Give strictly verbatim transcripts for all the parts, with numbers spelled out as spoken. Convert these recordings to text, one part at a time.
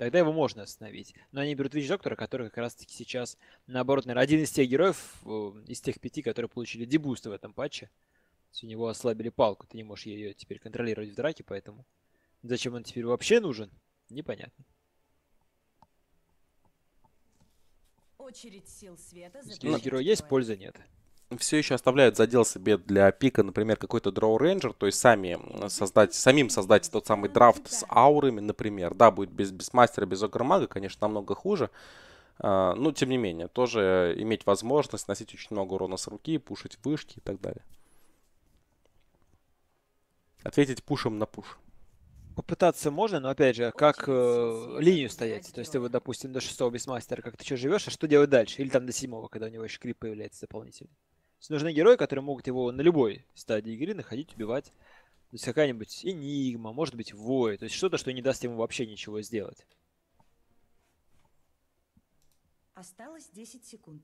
тогда его можно остановить. Но они берут Вич-доктора, который как раз-таки сейчас, наоборот, наверное, один из тех героев, э, из тех пяти, которые получили дебусты в этом патче. То есть у него ослабили палку, ты не можешь ее теперь контролировать в драке, поэтому зачем он теперь вообще нужен, непонятно. Очередь сил света. Если у героя есть, пользы нет. Все еще оставляют задел себе для пика, например, какой-то Draw Ranger, то есть сами создать, самим создать тот самый драфт с аурами, например. Да, будет без Бисмастера, без Огромага, конечно, намного хуже. Uh, но, тем не менее, тоже иметь возможность носить очень много урона с руки, пушить вышки и так далее. Ответить пушем на пуш. Попытаться можно, но опять же, как э, линию стоять. То есть ты вот, допустим, до шестого Бисмастера как ты что живешь, а что делать дальше? Или там до седьмого, когда у него еще крип появляется дополнительный. То есть нужны герои, которые могут его на любой стадии игры находить, убивать. То есть какая-нибудь Энигма, может быть Вой. То есть что-то, что не даст ему вообще ничего сделать. Осталось десять секунд.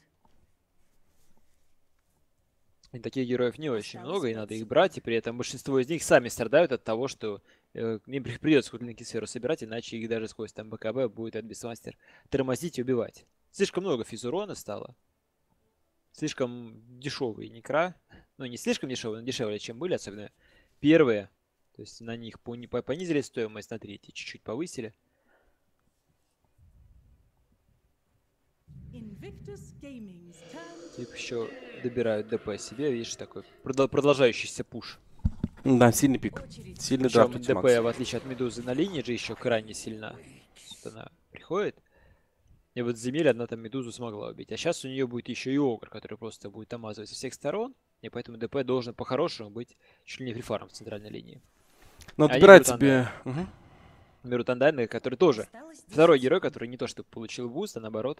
И таких героев не очень много, и надо их брать, и при этом большинство из них сами страдают от того, что э, им придется какую-то сферу собирать, иначе их даже сквозь там БКБ будет от Бисмастер тормозить и убивать. Слишком много физурона стало. Слишком дешевые некра. Ну, не слишком дешевые, но дешевле, чем были, особенно первые. То есть на них понизили стоимость, на третий чуть-чуть повысили. Типа еще добирают ДП себе, видишь, такой продолжающийся пуш. Да, сильный пик. Сильный драфт у ДП, в отличие от Медузы, на линии же еще крайне сильна. Она приходит. И вот земель одна там Медузу смогла убить. А сейчас у нее будет еще и Огр, который просто будет тамазывать со всех сторон. И поэтому ДП должен по-хорошему быть чуть ли не фрифаром в центральной линии. Но отбирать себе... Угу. Берут Андайна, который тоже второй герой, который не то что получил буст, а наоборот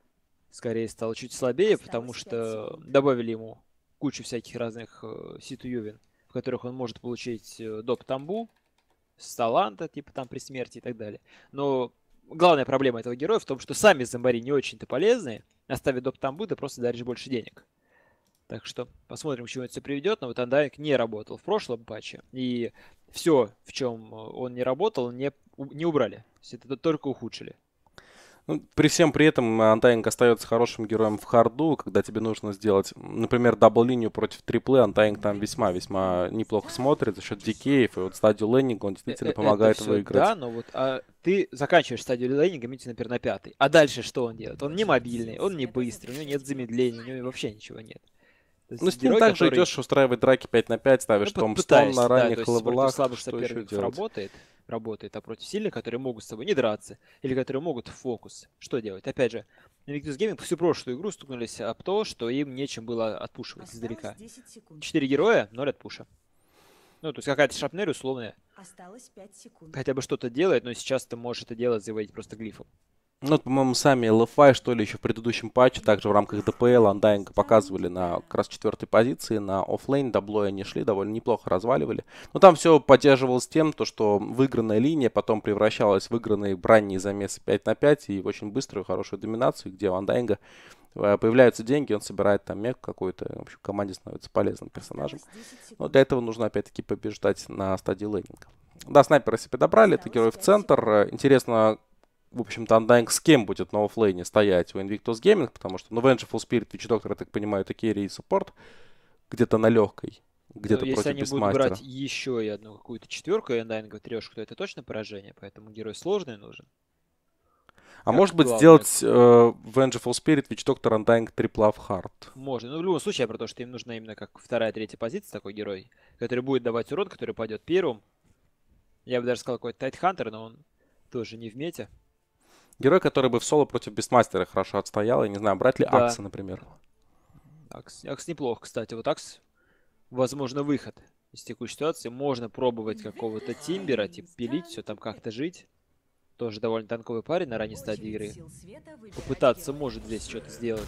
скорее стал чуть слабее, потому что добавили ему кучу всяких разных э, ситуювин, в которых он может получить э, доп. Тамбу, с таланта, типа там при смерти и так далее. Но главная проблема этого героя в том, что сами зомбари не очень-то полезные. Оставив доп. Тамбу, ты просто даришь больше денег. Так что посмотрим, к чему это все приведет. Но вот Undying не работал в прошлом патче. И все, в чем он не работал, не, не убрали. То есть это только ухудшили. Ну, при всем при этом Undying остается хорошим героем в харду, когда тебе нужно сделать, например, дабл-линию против триплы, Undying там весьма-весьма неплохо смотрит за счет дикеев, и вот стадию лейнинга он действительно помогает это все, выиграть. Да, но вот а ты заканчиваешь стадию лейнинга, например, на пятый. А дальше что он делает? Он не мобильный, он не быстрый, у него нет замедления, у него вообще ничего нет. Ну, с ним герой, также который... идешь, устраивать драки пять на пять, ставишь ну, томстон на ранних да, левелах, против слабых что соперников еще работает, работает, а против сильных, которые могут с тобой не драться, или которые могут в фокус, что делать? Опять же, Invictus Gaming всю прошлую игру стукнулись об то, что им нечем было отпушивать издалека. Четыре героя, ноль отпуша. Ну, то есть какая-то шрапнель условная. Осталось пять секунд. Хотя бы что-то делает, но сейчас ты можешь это делать, заводить просто глифом. Ну, по-моему, сами эл эф ай, что ли, еще в предыдущем патче, также в рамках ди пи эл, Undying показывали на как раз четвертой позиции, на оффлейн, даблой они шли, довольно неплохо разваливали. Но там все поддерживалось тем, то, что выигранная линия потом превращалась в выигранные ранние замесы пять на пять и в очень быструю, хорошую доминацию, где у Undying появляются деньги, он собирает там мех какой-то, в общем, команде становится полезным персонажем. Но для этого нужно, опять-таки, побеждать на стадии лейнинга. Да, снайперы себе добрали, это герой в центр. Интересно, в общем-то, Undying с кем будет на оффлейне стоять у Invictus Gaming, потому что, ну, Vengeful Spirit, Witch-доктор, я так понимаю, это керри и саппорт, где-то на легкой, где-то ну, против Бисмастера. Если они будут брать еще и одну какую-то четверку и Undying трешку, то это точно поражение, поэтому герой сложный нужен. А как может быть главное, сделать э, Vengeful Spirit, Witch-доктор, Undying, трипла в хард? Можно. Ну, в любом случае, про то, что им нужна именно как вторая, третья позиция такой герой, который будет давать урон, который пойдет первым. Я бы даже сказал какой-то Тайтхантер, но он тоже не в мете. Герой, который бы в соло против Бисмастера хорошо отстоял. Я не знаю, брать ли да. Акса, например. Акс, Акс неплохо, кстати. Вот Акс, возможно, выход из текущей ситуации. Можно пробовать какого-то Тимбера, типа пилить, все там как-то жить. Тоже довольно танковый парень на ранней стадии игры. Попытаться может здесь что-то сделать.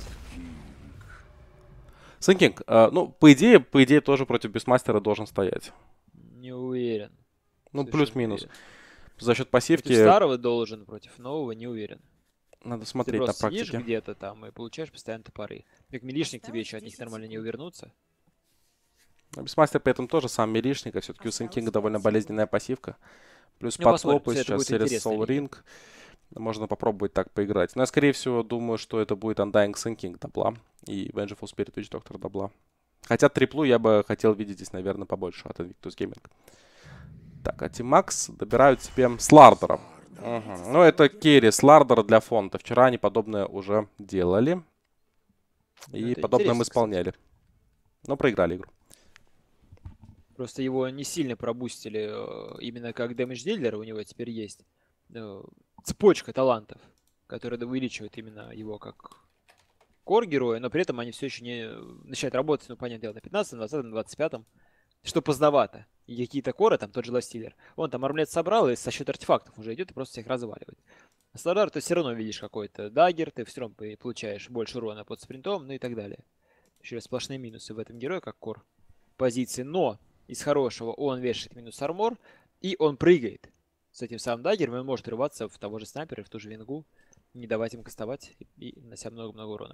Сэнкинг, э, ну, по идее, по идее, тоже против Бисмастера должен стоять. Не уверен. Ну, плюс-минус. За счет пассивки... Против старого должен, против нового не уверен. Надо смотреть на практике. Ты где-то там и получаешь постоянно топоры. Как милишник тебе еще от них нормально не увернуться. Но Бисмастер при этом тоже сам милишник, а все-таки у Сэнкинга довольно болезненная пассивка. Плюс ну, подхлопы сейчас через Soul Ring. Можно попробовать так поиграть. Но я, скорее всего, думаю, что это будет Undying Sun King дабла и Vengeful Spirit Witch Doctor дабла. Хотя триплу я бы хотел видеть здесь, наверное, побольше от Invictus Gaming. Так, а Team Max добирают себе Слардера. Угу. Ну, это керри Слардера для фонта. Вчера они подобное уже делали. И это подобное мы кстати. исполняли. Но проиграли игру. Просто его не сильно пробустили э, именно как дэмэдж-дилер. У него теперь есть э, цепочка талантов, которая увеличивает именно его как кор-героя, но при этом они все еще не начинают работать, ну, понятное дело, на пятнадцатом, двадцатом, двадцать пятом, что поздновато. И какие-то коры, там тот же Ластиллер, он там армлет собрал и со счет артефактов уже идет и просто всех разваливает. А Слардар ты все равно видишь какой-то даггер, ты все равно получаешь больше урона под спринтом, ну и так далее. Еще раз сплошные минусы в этом герое, как кор позиции, но из хорошего он вешает минус армор, и он прыгает с этим самым даггером, и он может рваться в того же снайпера, в ту же вингу, не давать им кастовать и, и нанося много-много урона.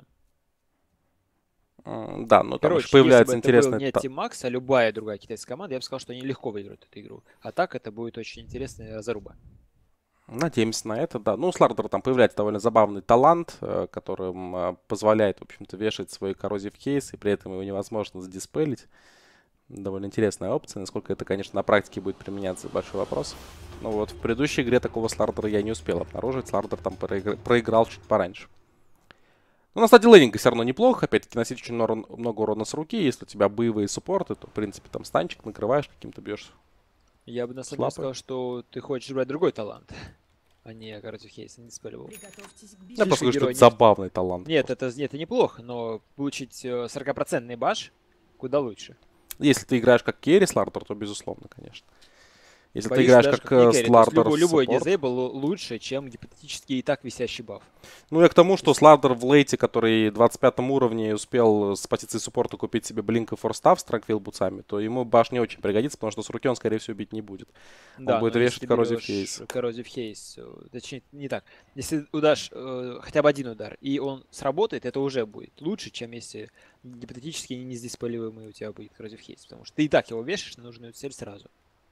Да, ну там Короче, еще появляется если бы это был интересный... не Team Max, а любая другая китайская команда, я бы сказал, что они легко выиграют эту игру. А так это будет очень интересная заруба. Надеемся на это, да. Ну, у Слардера там появляется довольно забавный талант, э, которым э, позволяет, в общем-то, вешать свой коррозив кейс, и при этом его невозможно задиспелить. Довольно интересная опция. Насколько это, конечно, на практике будет применяться, большой вопрос. Ну вот, в предыдущей игре такого Слардера я не успел обнаружить. Слардер там проигр... проиграл чуть пораньше. Ну, на стадии лейнинга все равно неплохо. Опять-таки, носить очень много, много урона с руки. Если у тебя боевые суппорты, то, в принципе, там станчик накрываешь, каким-то бьешь. Я бы на самом деле сказал, что ты хочешь брать другой талант, а не коррозив кейс, не диспеливал. Приготовьтесь к Я битве. просто говорю, что герой это не- забавный талант. Нет, просто. это, это неплохо, но получить э, сорокапроцентный баш куда лучше. Если ты играешь как керри Слардер, то безусловно, конечно. Если Боюсь, ты играешь даже как, не э, керри, то есть Слардер любой, любой саппорт. дизейбл лучше, чем гипотетически и так висящий баф. Ну, я к тому, что Слардер в лейте, который двадцать пятом уровне успел с позиции суппорта купить себе блинк и форстав с Транквил бутсами, то ему баш не очень пригодится, потому что с руки он, скорее всего, бить не будет. Да, Он будет но вешать если ты коррозив берешь кейс. коррозив кейс, э, точнее, не так. Если удашь э, хотя бы один удар, и он сработает, это уже будет лучше, чем если гипотетически не сдиспеливаемый у тебя будет коррозив кейс, потому что ты и так его вешаешь на нужную цель сразу.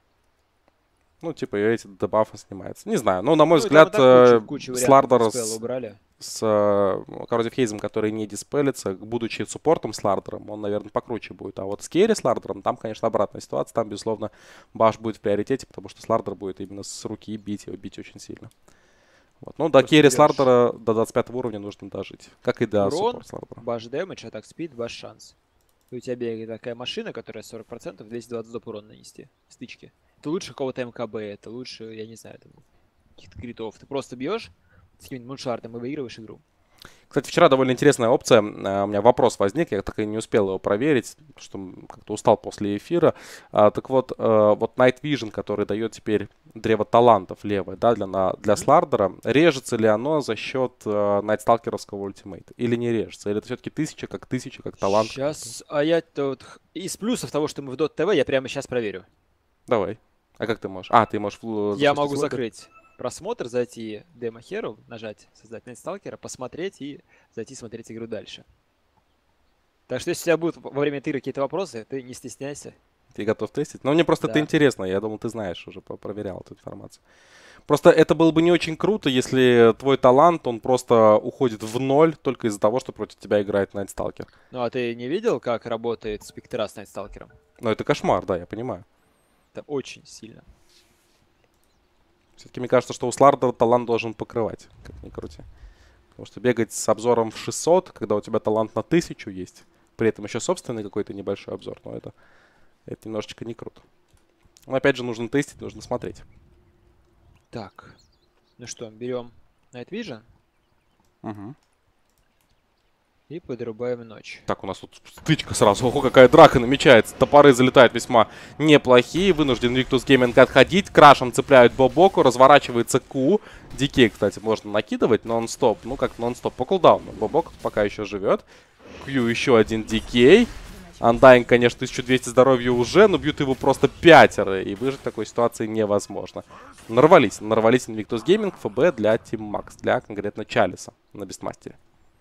Ну, типа, и эти дебафы снимаются. Не знаю, но, на мой Ну, и там и взгляд, так э, кучу- кучу вариантов Слардер диспела с, убрали. с э, коррозив кейсом, который не диспелится, будучи суппортом Слардером, он, наверное, покруче будет. А вот с керри Слардером, там, конечно, обратная ситуация. Там, безусловно, баш будет в приоритете, потому что Слардер будет именно с руки бить, его бить очень сильно. Вот. Ну, до Просто керри берешь Слардера до двадцать пятого уровня нужно дожить. Как и до урон, суппорт Слардера. баш дэмэдж, атак спид, баш шанс. И у тебя бегает такая машина, которая сорок процентов, двести двадцать доп урон нанести в стычке. Это лучше какого-то МКБ, это лучше, я не знаю, там, каких-то критов. Ты просто бьешь с каким-нибудь муншартом и выигрываешь игру. Кстати, вчера довольно интересная опция. А, У меня вопрос возник, я так и не успел его проверить, потому что как-то устал после эфира. А, так вот, э, вот Night Vision, который дает теперь древо талантов левое, да, для, на, для Слардера, режется ли оно за счет э, Найтсталкеровского ультимейта? Или не режется? Или это все-таки тысяча, как тысяча, как талант? Сейчас, а я вот х- из плюсов того, что мы в Dota ти ви, я прямо сейчас проверю. Давай. А как ты можешь? А, ты можешь... в- Я запустить могу лобби? закрыть просмотр, зайти демо Hero, нажать создать Найтсталкера, посмотреть и зайти смотреть игру дальше. Так что если у тебя будут во время этой игры какие-то вопросы, ты не стесняйся. Ты готов тестить? Но мне просто это Да. интересно. Я думал, ты знаешь уже, по- проверял эту информацию. Просто это было бы не очень круто, если твой талант, он просто уходит в ноль только из-за того, что против тебя играет Найтсталкер. Ну а ты не видел, как работает спектра с Найтсталкером? Но это кошмар, да, я понимаю. Это очень сильно. Все-таки мне кажется, что у Слардера талант должен покрывать, как ни крути. Потому что бегать с обзором в шестьсот, когда у тебя талант на тысячу есть, при этом еще собственный какой-то небольшой обзор, но это, это немножечко не круто. Но опять же, нужно тестить, нужно смотреть. Так, ну что, берем Night Vision Угу. и подрубаем ночь. Так, у нас тут стычка сразу. Ого, какая драка намечается. Топоры залетают весьма неплохие. Вынужден Invictus Gaming отходить. Крашем цепляют Бобоку. Разворачивается Q. Дикей, кстати, можно накидывать нон-стоп. Ну, как нон-стоп по кулдауну. Бобок пока еще живет. Q еще один Дикей. Undying, конечно, тысяча двести здоровья уже, но бьют его просто пятеро. И выжить в такой ситуации невозможно. Нарвались. Нарвались Invictus Gaming. ФБ для Team Max. Для конкретно Чалиса на Бестмастере.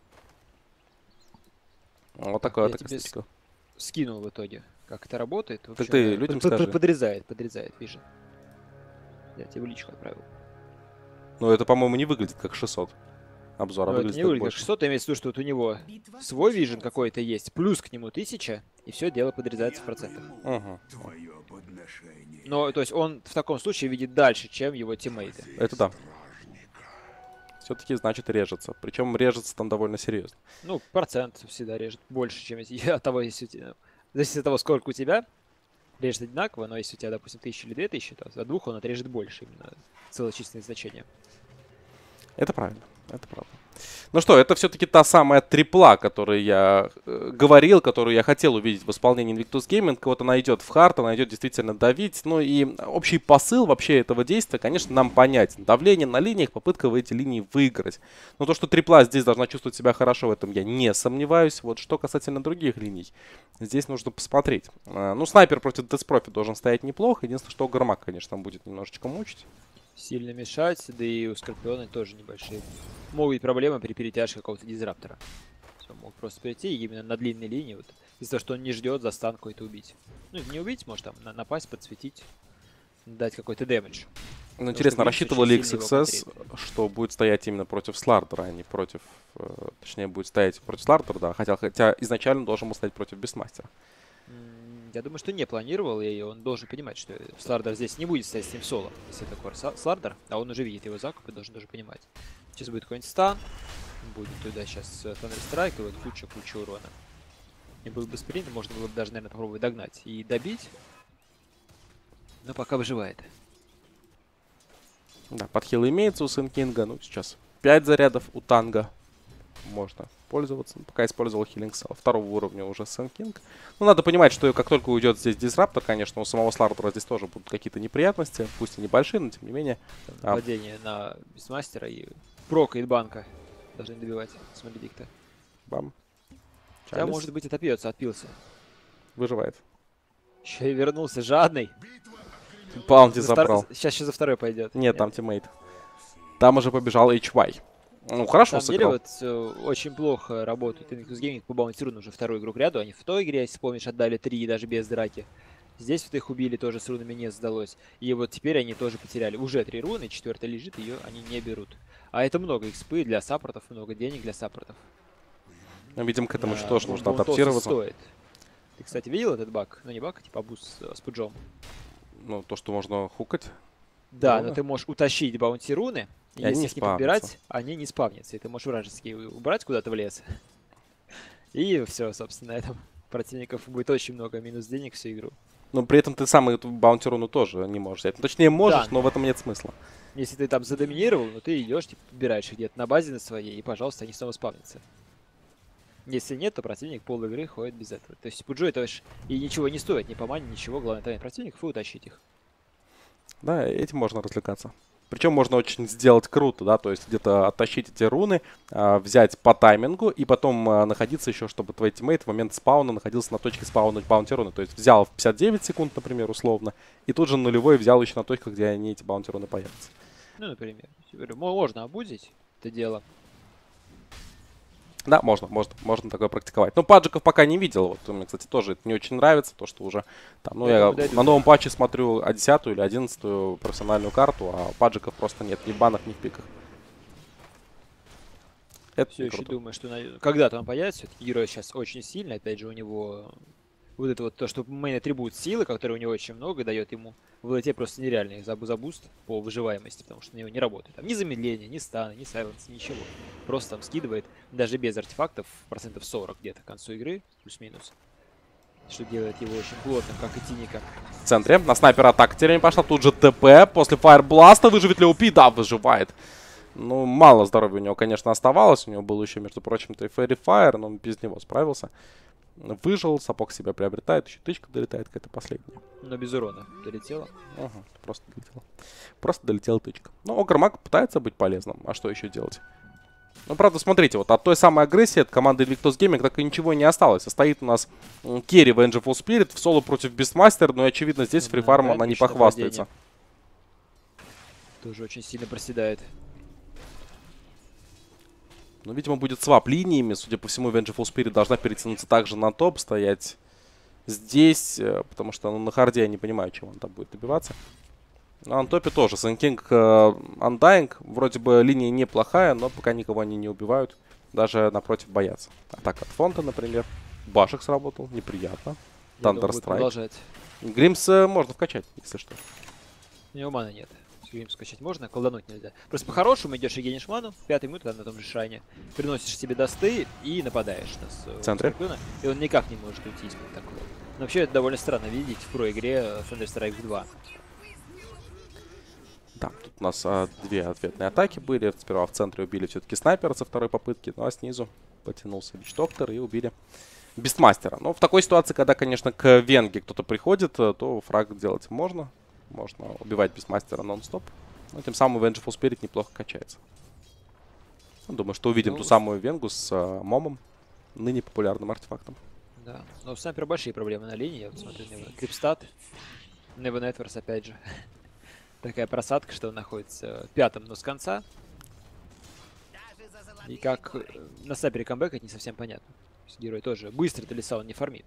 Вот такое я вот тебе стычка. Скинул в итоге, как это работает. В Так общем, ты да, людям под- под- скажи. Подрезает, подрезает, Vision. Я тебе в личку отправил. Но это, по-моему, не выглядит как шестьсот. Обзор, а Но это выглядит не как выглядит как больше. шестьсот, имеется в виду, что вот у него свой вижен какой-то есть, плюс к нему тысяча, и все дело подрезается в процентах. Угу. Но, то есть, он в таком случае видит дальше, чем его тиммейты. Это да. Все-таки, значит, режется. Причем режется там довольно серьезно. Ну, процент всегда режет больше, чем если от того, если у тебя... Зависит от того, сколько у тебя, режет одинаково, но если у тебя, допустим, тысяча или две тысячи, то от двух он отрежет больше, именно целочисленные значения. Это правильно. Это правда. Ну что, это все-таки та самая трипла, о которой я э, говорил, которую я хотел увидеть в исполнении Invictus Gaming. Вот она идет в хард, она идет действительно давить. Ну и общий посыл вообще этого действия, конечно, нам понятен. Давление на линиях, попытка в эти линии выиграть. Но то, что трипла здесь должна чувствовать себя хорошо, в этом я не сомневаюсь. Вот что касательно других линий, здесь нужно посмотреть. Э, ну, снайпер против Деспрофи должен стоять неплохо. Единственное, что Гармак, конечно, там будет немножечко мучить. Сильно мешать, да и у Скорпиона тоже небольшие. Могут быть проблемы при перетяжке какого-то дизраптора. Он мог просто перейти именно на длинной линии, вот, из-за того, что он не ждет за стан какой-то убить. Ну, не убить, может там на напасть, подсветить, дать какой-то дэмэдж. Ну, интересно, Винс рассчитывал ли очень икс сильно икс его эс, что будет стоять именно против Слардера, а не против... Э, точнее, будет стоять против Слардера, да, хотя, хотя изначально должен был стоять против Бестмастера. Я думаю, что не планировал, и он должен понимать, что Слардер здесь не будет стоять с ним в соло, если это Кор Слардер, а он уже видит его закуп и должен даже понимать. Сейчас будет какой-нибудь стан, будет туда сейчас Thunderstrike, и вот куча-куча урона. И был бы спринт, можно было бы даже, наверное, попробовать догнать и добить, но пока выживает. Да, подхил имеется у Сенкинга, ну сейчас пять зарядов у Танга. Можно пользоваться. Пока использовал хилинг сел второго уровня уже Сенкинг. Ну, надо понимать, что как только уйдет здесь дизраптор, конечно, у самого Слардера здесь тоже будут какие-то неприятности. Пусть и небольшие, но тем не менее. Нападение а... на Бестмастера и прока и банка должны добивать с Маледикта. Бам. Хотя, может быть, отопьется, отпился. Выживает. Еще и вернулся жадный. Баунти забрал. Втор... Сейчас еще за второй пойдет. Нет, Нет, там тиммейт. Там уже побежал эйч вай. Ну, хорошо сыграл. На самом деле, вот, очень плохо работает Invictus Gaming по баунти-руну уже вторую игру к ряду. Они в той игре, если помнишь, отдали три даже без драки. Здесь вот их убили, тоже с рунами не сдалось. И вот теперь они тоже потеряли. Уже три руны, четвертая лежит, ее они не берут. А это много экспы для саппортов, много денег для саппортов. Ну, видимо, к этому да, еще тоже нужно он адаптироваться. Стоит. Ты, кстати, видел этот баг? Ну, не баг, а типа абуз с, с пуджом. Ну, то, что можно хукать. Да, Руны. но ты можешь утащить баунти-руны. И они если не их не подбирать, они не спавнятся. И ты можешь вражеские убрать куда-то в лес. И все, собственно, на этом противников будет очень много минус денег всю игру. Но при этом ты сам эту баунти-руну тоже не можешь взять. Ну, точнее, можешь, да, но в этом нет смысла. Если ты там задоминировал, ну ты идешь, типа, подбираешь их где-то на базе на своей, и, пожалуйста, они снова спавнятся. Если нет, то противник пол игры ходит без этого. То есть Пуджо это и ничего не стоит, ни по мане, ничего. Главное, тайм противников и утащить их. Да, этим можно развлекаться. Причем можно очень сделать круто, да, то есть где-то оттащить эти руны, а, взять по таймингу и потом а, находиться еще, чтобы твой тиммейт в момент спауна находился на точке спауна баунти руны. То есть взял в пятьдесят девять секунд, например, условно, и тут же нулевой взял еще на точках, где они, эти баунти руны появятся. Ну, например. Можно обузить это дело. Да, можно, можно, можно такое практиковать. Но паджиков пока не видел. Вот мне, кстати, тоже это не очень нравится, то, что уже там, ну, я, я на новом патче смотрю десятую или одиннадцатую профессиональную карту, а паджиков просто нет ни в банах, ни в пиках. Это все еще думаю, что на... когда-то он появится. Все-таки герой сейчас очень сильный. Опять же, у него вот это вот то, что мейн-атрибут силы, который у него очень много, дает ему в ЛТ просто нереальный забуст по выживаемости, потому что на него не работает. Там ни замедление, ни стана, ни сайленс, ничего. Просто там скидывает, даже без артефактов, процентов сорок где-то к концу игры, плюс-минус. Что делает его очень плотным, как и Тиника. В центре на снайпера атака теперь пошла. Тут же ТП после фаербласта. Выживет ли ОП? Да, выживает. Ну, мало здоровья у него, конечно, оставалось. У него был еще, между прочим-то, и Фэри Фаер, но он без него справился. Выжил, сапог себя приобретает, еще тычка долетает какая-то последняя. Но без урона долетела. Ага, просто долетела. Просто долетела тычка. Ну, Огрмак пытается быть полезным, а что еще делать? Ну, правда, смотрите, вот от той самой агрессии от команды Invictus Gaming так и ничего не осталось. Стоит у нас керри Vengeful Spirit в соло против Beastmaster, но, очевидно, здесь да, фрифарм да, она не похвастается. Тоже очень сильно проседает. Ну, видимо, будет свап линиями. Судя по всему, Vengeful Spirit должна перетянуться также на топ, стоять здесь, потому что ну, на харде я не понимаю, чего он там будет добиваться. На антопе тоже. Сэн Кинг, Undying. Вроде бы линия неплохая, но пока никого они не убивают. Даже напротив боятся. Атака от фонта, например. Башек сработал. Неприятно. Thunder Strike. Гримс э, можно вкачать, если что. У него маны нет. Гримс скачать можно, колдануть нельзя. Просто по-хорошему идешь и генишь ману в пятой минуте на том же шайне. Приносишь себе досты и нападаешь на в центре. Скорпиона, и он никак не может уйти из такого. Но вообще это довольно странно видеть в про-игре Thunder Strike два. Да, тут у нас а, две ответные атаки были. Сперва в центре убили все-таки снайпера со второй попытки, ну а снизу потянулся Вич-доктор и убили Бестмастера. Но в такой ситуации, когда, конечно, к Венге кто-то приходит, то фраг делать можно. Можно убивать Бестмастера нон-стоп. Но тем самым Vengeful Spirit неплохо качается. Думаю, что увидим ну, ту самую Венгу с а, Момом, ныне популярным артефактом. Да, но у снайпера большие проблемы на линии. Я вот смотрю, Крипстат, Never Networks опять же. Такая просадка, что он находится пятым, но с конца. И как на снайпере камбэкать не совсем понятно. Герой тоже быстро-то леса он не фармит.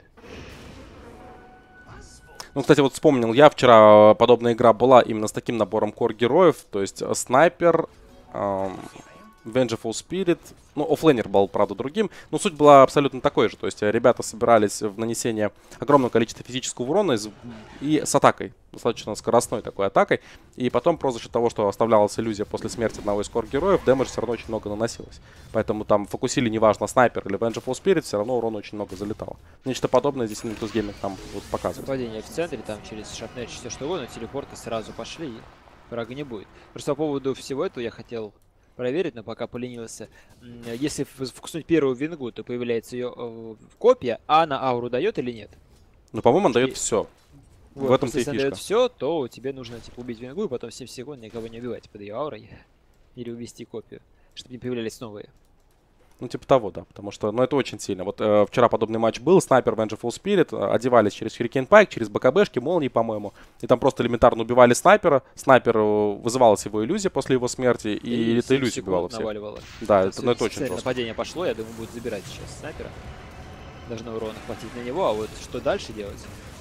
Ну, кстати, вот вспомнил я, вчера подобная игра была именно с таким набором кор-героев. То есть снайпер, эм, Vengeful Spirit. Ну, оффлейнер был, правда, другим. Но суть была абсолютно такой же. То есть ребята собирались в нанесение огромного количества физического урона из... и с атакой. Достаточно скоростной такой атакой. И потом, просто за счет того, что оставлялась иллюзия после смерти одного из кор-героев, дэмэдж все равно очень много наносилось. Поэтому там фокусили, неважно, снайпер или Vengeful Spirit, все равно урона очень много залетало. Нечто подобное здесь Invictus Gaming нам вот показывает. Нападение в центре, там через шапнет, все что угодно, телепорты сразу пошли, и врага не будет. Просто по поводу всего этого я хотел проверить, но пока поленился. Если фокуснуть первую вингу, то появляется ее э, копия, а она ауру дает или нет? Ну, по-моему, он дает все. Вот, в этом-то и если фишка. дает все, то тебе нужно типа убить вингу и потом семь секунд никого не убивать под ее аурой. Или увести копию, чтобы не появлялись новые. Ну, типа того, да. Потому что, ну, это очень сильно. Вот э, вчера подобный матч был. Снайпер, Vengeful Spirit э, одевались через Hurricane Pike, через БКБшки, молнии, по-моему. И там просто элементарно убивали снайпера. Снайпер э, вызывалась его иллюзия после его смерти. И, и эта иллюзия убивала всех. Наваливала. Да, это, ну, это очень жестко. Нападение пошло, я думаю, будет забирать сейчас снайпера. Должно урона хватить на него, а вот что дальше делать?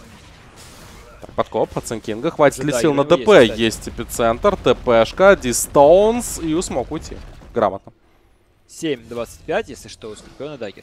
Так, подкоп от Сэн Кинга. Хватит ли Да, сил на ДП? Есть, есть эпицентр, ТПшка, Дистоунс. И смог уйти. Грамотно. семь двадцать пять, если что, у Скорпиона даггер.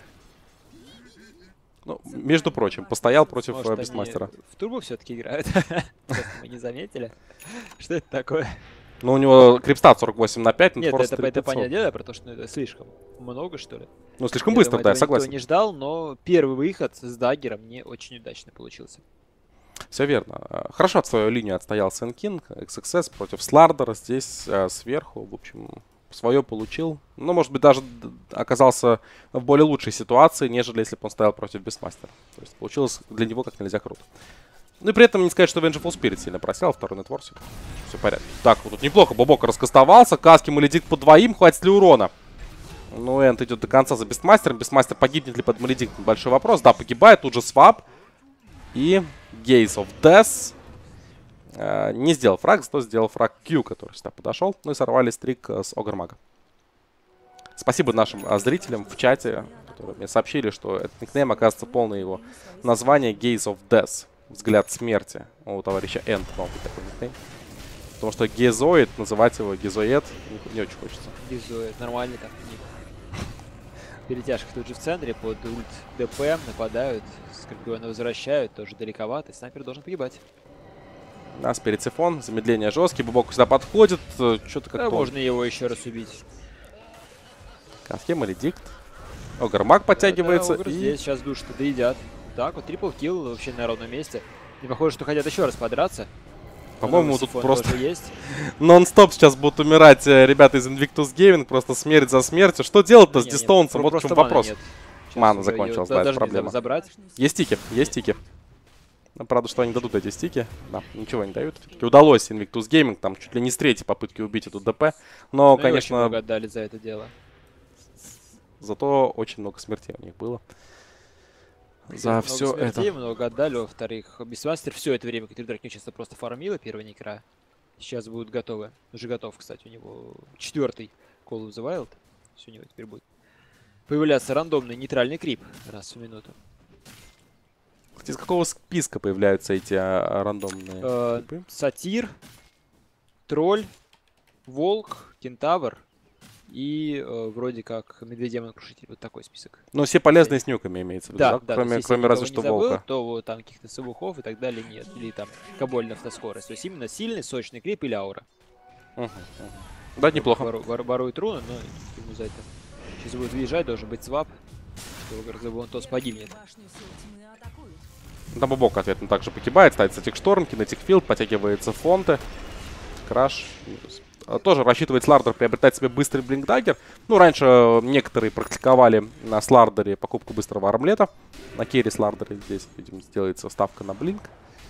Ну, между прочим, постоял против Может, Бестмастера. В турбо все-таки играют. Мы не заметили. Что это такое? Ну, у него крипстат сорок восемь на пять. Нет, это, это понятное дело, потому что это слишком много, что ли. Ну, слишком быстро, да, я согласен. Никто не ждал, но первый выход с даггером не очень удачно получился. Все верно. Хорошо от свою линию отстоял Сэн Кинг. икс икс эс против Слардера. Здесь а, сверху, в общем, свое получил. Ну, может быть, даже оказался в более лучшей ситуации, нежели если бы он стоял против Бестмастера. То есть получилось для него как нельзя круто. Ну и при этом не сказать, что Vengeful Spirit сильно просел. Второй нетворсик. Все в порядке. Так, вот тут неплохо. Бобок раскастовался. Каски Маледикт по двоим. Хватит ли урона? Ну, Энд идет до конца за Бестмастером. Бестмастер погибнет ли под Маледикт? Большой вопрос. Да, погибает. Тут же свап. И Gaze of Death. Э, не сделал фраг, зато сделал фраг Q, который сюда подошел. Ну и сорвали стрик с Огрмага. Спасибо нашим а, зрителям в чате, которые мне сообщили, что этот никнейм, оказывается, полное его название Gaze of Death. Взгляд смерти. У товарища Энд, по-моему, такой никнейм. Потому что Гезоид, называть его Гезоид не, не очень хочется. Гезоид, нормальный там. Перетяжка тут же в центре, под ульт ДП нападают, Скорпиона возвращают, тоже далековато, и снайпер должен погибать. Да, спереди Сифон, замедление жесткий, Бубок сюда подходит, что-то как-то... Да, можно его еще раз убить. Каски, Маледикт. Огрмаг подтягивается. Да, да, и... здесь сейчас души-то доедят. Так, вот трипл килл вообще на ровном месте. И похоже, что хотят еще раз подраться. По-моему, тут просто есть. нон-стоп сейчас будут умирать э, ребята из Invictus Gaming, просто смерть за смертью. Что делать-то с Дистоунсом? Вот в чем вопрос. Мана закончилась, да, это проблема. Забрать. Есть стики, есть стики. Ну, правда, что они дадут эти стики. Да, ничего не дают. Все-таки удалось Invictus Gaming, там чуть ли не с третьей попытки убить эту ДП. Но, ну, конечно... много отдали за это дело. Зато очень много смертей у них было. За много все смертей, это. Много отдали. Во-вторых, Бестмастер все это время, который Дракню часто просто фармила, первая некра. Сейчас будут готовы. Уже готов, кстати, у него четвертый Call of the Wild. Все у него теперь будет появляться рандомный нейтральный крип раз в минуту. Из какого списка появляются эти а, рандомные э, крипы? Сатир, Тролль, Волк, Кентавр и э, вроде как Медведь-Демон-Крушитель. Вот такой список. Ну, все полезные с нюками имеется в виду, Да, да? да, Кроме, есть, кроме если разве никого что не забыл, Волка. то вот там каких-то Сабухов и так далее нет. Или там Каболь на автоскорость. То есть именно сильный, сочный крип или аура. Угу, угу. Да, неплохо. Вору, вор, ворует руны, но ему за это. Сейчас будет въезжать, должен быть свап. Что вон тот погибнет. Башню сил тьмы атакуют. На Бобок ответно также погибает, ставится Тикшторм, Кинетикфилд, потягивается Фонте. Краш. А, тоже рассчитывает Слардер приобретать себе быстрый блинкдаггер. Ну, раньше некоторые практиковали на Слардере покупку быстрого армлета. На керри Слардере здесь, видимо, сделается ставка на блинк.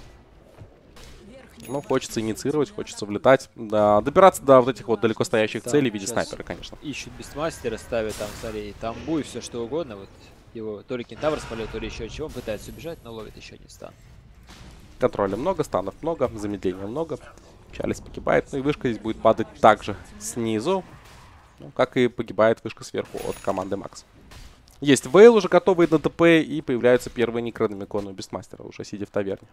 Ну, хочется инициировать, хочется влетать. Да, добираться до вот этих вот далеко стоящих Там целей в виде сейчас снайпера, конечно. Ищут бестмастера, ставят там царей, тамбу и все что угодно. Вот его то ли кентавр спалил, то ли еще чего. Он пытается убежать, но ловит еще один стан. Контроля много, станов много, замедления много. Чалис погибает, ну и вышка здесь будет падать также снизу. Ну, как и погибает вышка сверху от команды Макс. Есть Вейл уже готовый на ТП, и появляются первые некрономиконы у Бестмастера, уже сидя в таверне.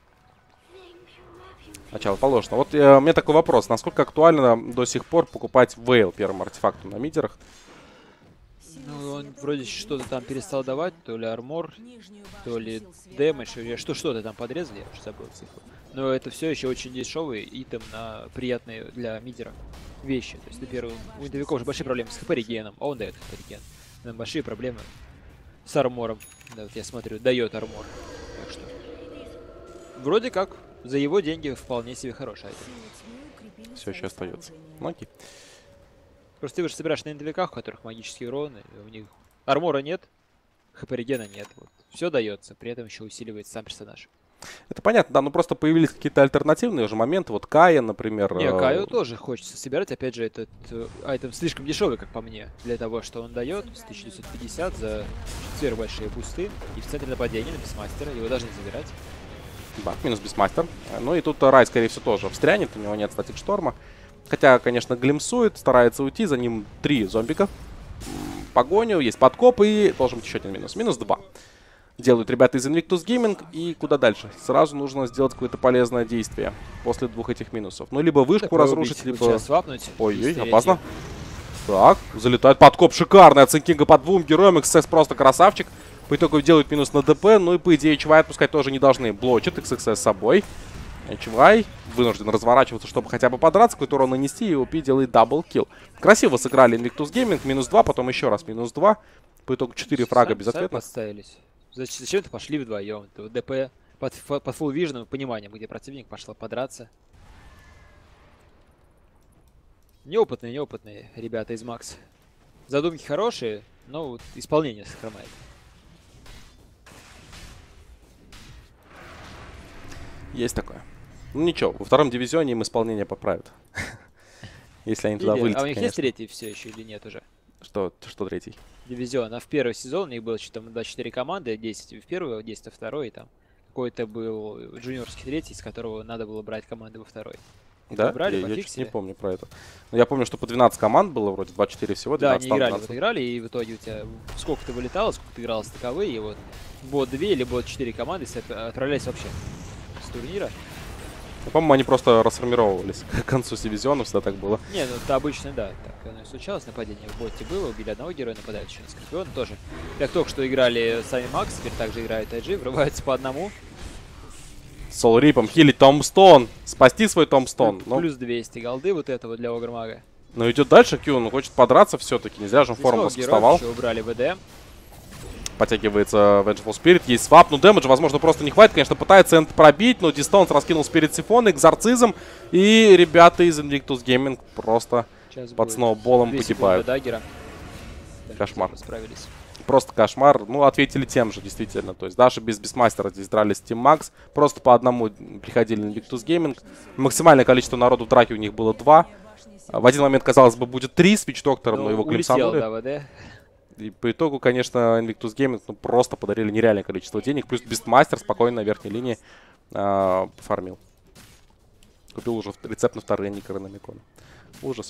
Начало положено. Вот э, у меня такой вопрос. Насколько актуально до сих пор покупать Вейл первым артефактом на мидерах? Ну, он вроде что-то там перестал давать, то ли армор, то ли дэмэдж, или что, что-то там подрезали, я уже забыл цифру. Но это все еще очень дешевый итем на приятные для мидера вещи. То есть, например, у индовиков уже большие проблемы с хп-регеном, а он дает хп-реген. Нам большие проблемы с армором. Да, вот я смотрю, дает армор. Так что, вроде как, за его деньги вполне себе хороший айтем. Все еще остается. Ну, окей. Просто ты уже собираешь на индовиках, у которых магические уроны, у них армора нет, хп-регена нет. Вот. Все дается, при этом еще усиливается сам персонаж. Это понятно, да, ну просто появились какие-то альтернативные уже моменты. Вот Кая, например. Не, э, Каю тоже хочется собирать. Опять же, этот э, айтем слишком дешевый, как по мне, для того, что он дает. С тысяча девятьсот пятьдесят за сверхбольшие бусты. И в центре нападения на Бестмастера. Его должны забирать. Да, минус Бестмастер. Ну и тут Рай, скорее всего, тоже встрянет. У него нет статик шторма. Хотя, конечно, глимсует, старается уйти. За ним три зомбика. Погоню, есть подкоп и должен быть еще один минус. Минус два. Делают ребята из Invictus Gaming. И куда дальше? Сразу нужно сделать какое-то полезное действие после двух этих минусов. Ну, либо вышку Такое разрушить, убить, либо... свапнуть. Ой-ой, опасно. Так, залетает подкоп шикарный от Синкинга по двум героям. икс эс просто красавчик. По итогу делают минус на ДП. Ну и по идее эйч вай отпускать тоже не должны. Блочит икс эс с собой. эйч вай вынужден разворачиваться, чтобы хотя бы подраться, какой-то урон нанести. И о пи делает даблкилл. Красиво сыграли Invictus Gaming. Минус два, потом еще раз минус два. По итогу четыре фрага безответно. Подставились. Зачем-то пошли вдвоем. ДП под, под full vision пониманием, где противник пошла подраться. Неопытные, неопытные ребята из Макс. Задумки хорошие, но вот исполнение сохраняет. Есть такое. Ну ничего, во втором дивизионе им исполнение поправят. Если они туда вылетят, А у них есть конечно. третий все еще или нет уже? Что, что третий? Дивизион. А в первый сезон у них было что-то двадцать четыре команды, десять в первый, десять во второй, и там какой-то был джуниорский третий, с которого надо было брать команды во второй. Да? Брали, я я чуть не пофиксили. помню про это. Но я помню, что по двенадцать команд было, вроде двадцать четыре всего, Да, двенадцать они там, играли, двенадцать. вот играли, и в итоге у тебя сколько ты вылетало, сколько ты играл стыковые, и вот бот две или бот четыре команды отправлялись вообще с турнира. Ну, по-моему, они просто расформировывались к концу дивизиона, всегда так было. Не, ну это обычно, да, так оно и случалось, нападение в боте было, убили одного героя, нападают еще на Скорпиона тоже. Как только что играли сами Макс, теперь также играют ай джи, врываются по одному. Сол Рипом хилить Томстон, спасти свой Томстон. Плюс, Ну, плюс двести голды вот этого для Огрмага. но идет дальше, Кью, он хочет подраться все-таки, не зря же он форму вставал. Еще убрали ВД. Подтягивается Vengeful Spirit, есть свап, ну дэмэджа, возможно, просто не хватит, конечно, пытается энд пробить, но Дистанс раскинул Спирит Сифон, Экзорцизм, и ребята из Invictus Gaming просто Сейчас под будет сноуболом две погибают. секунды даггера. Кошмар. Справились. Просто кошмар, ну, ответили тем же, действительно, то есть даже без Бестмастера здесь дрались Team Max, просто по одному приходили на Invictus Gaming, максимальное количество народу в драке у них было два, в один момент, казалось бы, будет три с Вич-доктором, но его улетел, клипсанули. да, ВД. И по итогу, конечно, Invictus Gaming ну, просто подарили нереальное количество денег. Плюс Бестмастер спокойно на верхней линии э, пофармил. Купил уже рецепт на вторые некрономиконы. Ужас.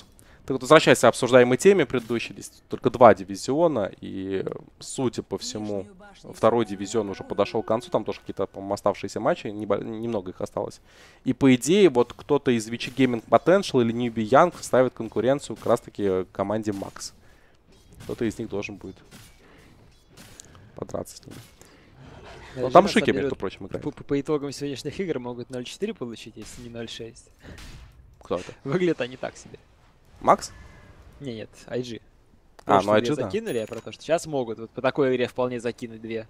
Так вот, возвращаясь к обсуждаемой теме предыдущей, здесь только два дивизиона, и, судя по всему, второй дивизион уже подошел к концу, там тоже какие-то, по-моему, оставшиеся матчи, немного их осталось. И, по идее, вот кто-то из ви джи Gaming Potential или Newbie Young ставит конкуренцию как раз-таки команде Max. Кто-то из них должен будет подраться с ними. Да, там на Шики, самом деле, между прочим, играет. По, по- по итогам сегодняшних игр могут ноль четыре получить, если не ноль шесть. Кто это? Выглядят они так себе. Макс? Не, нет, ай джи. А, Прошлую ну игре ай джи, да. закинули, а про то, что сейчас могут вот по такой игре вполне закинуть две.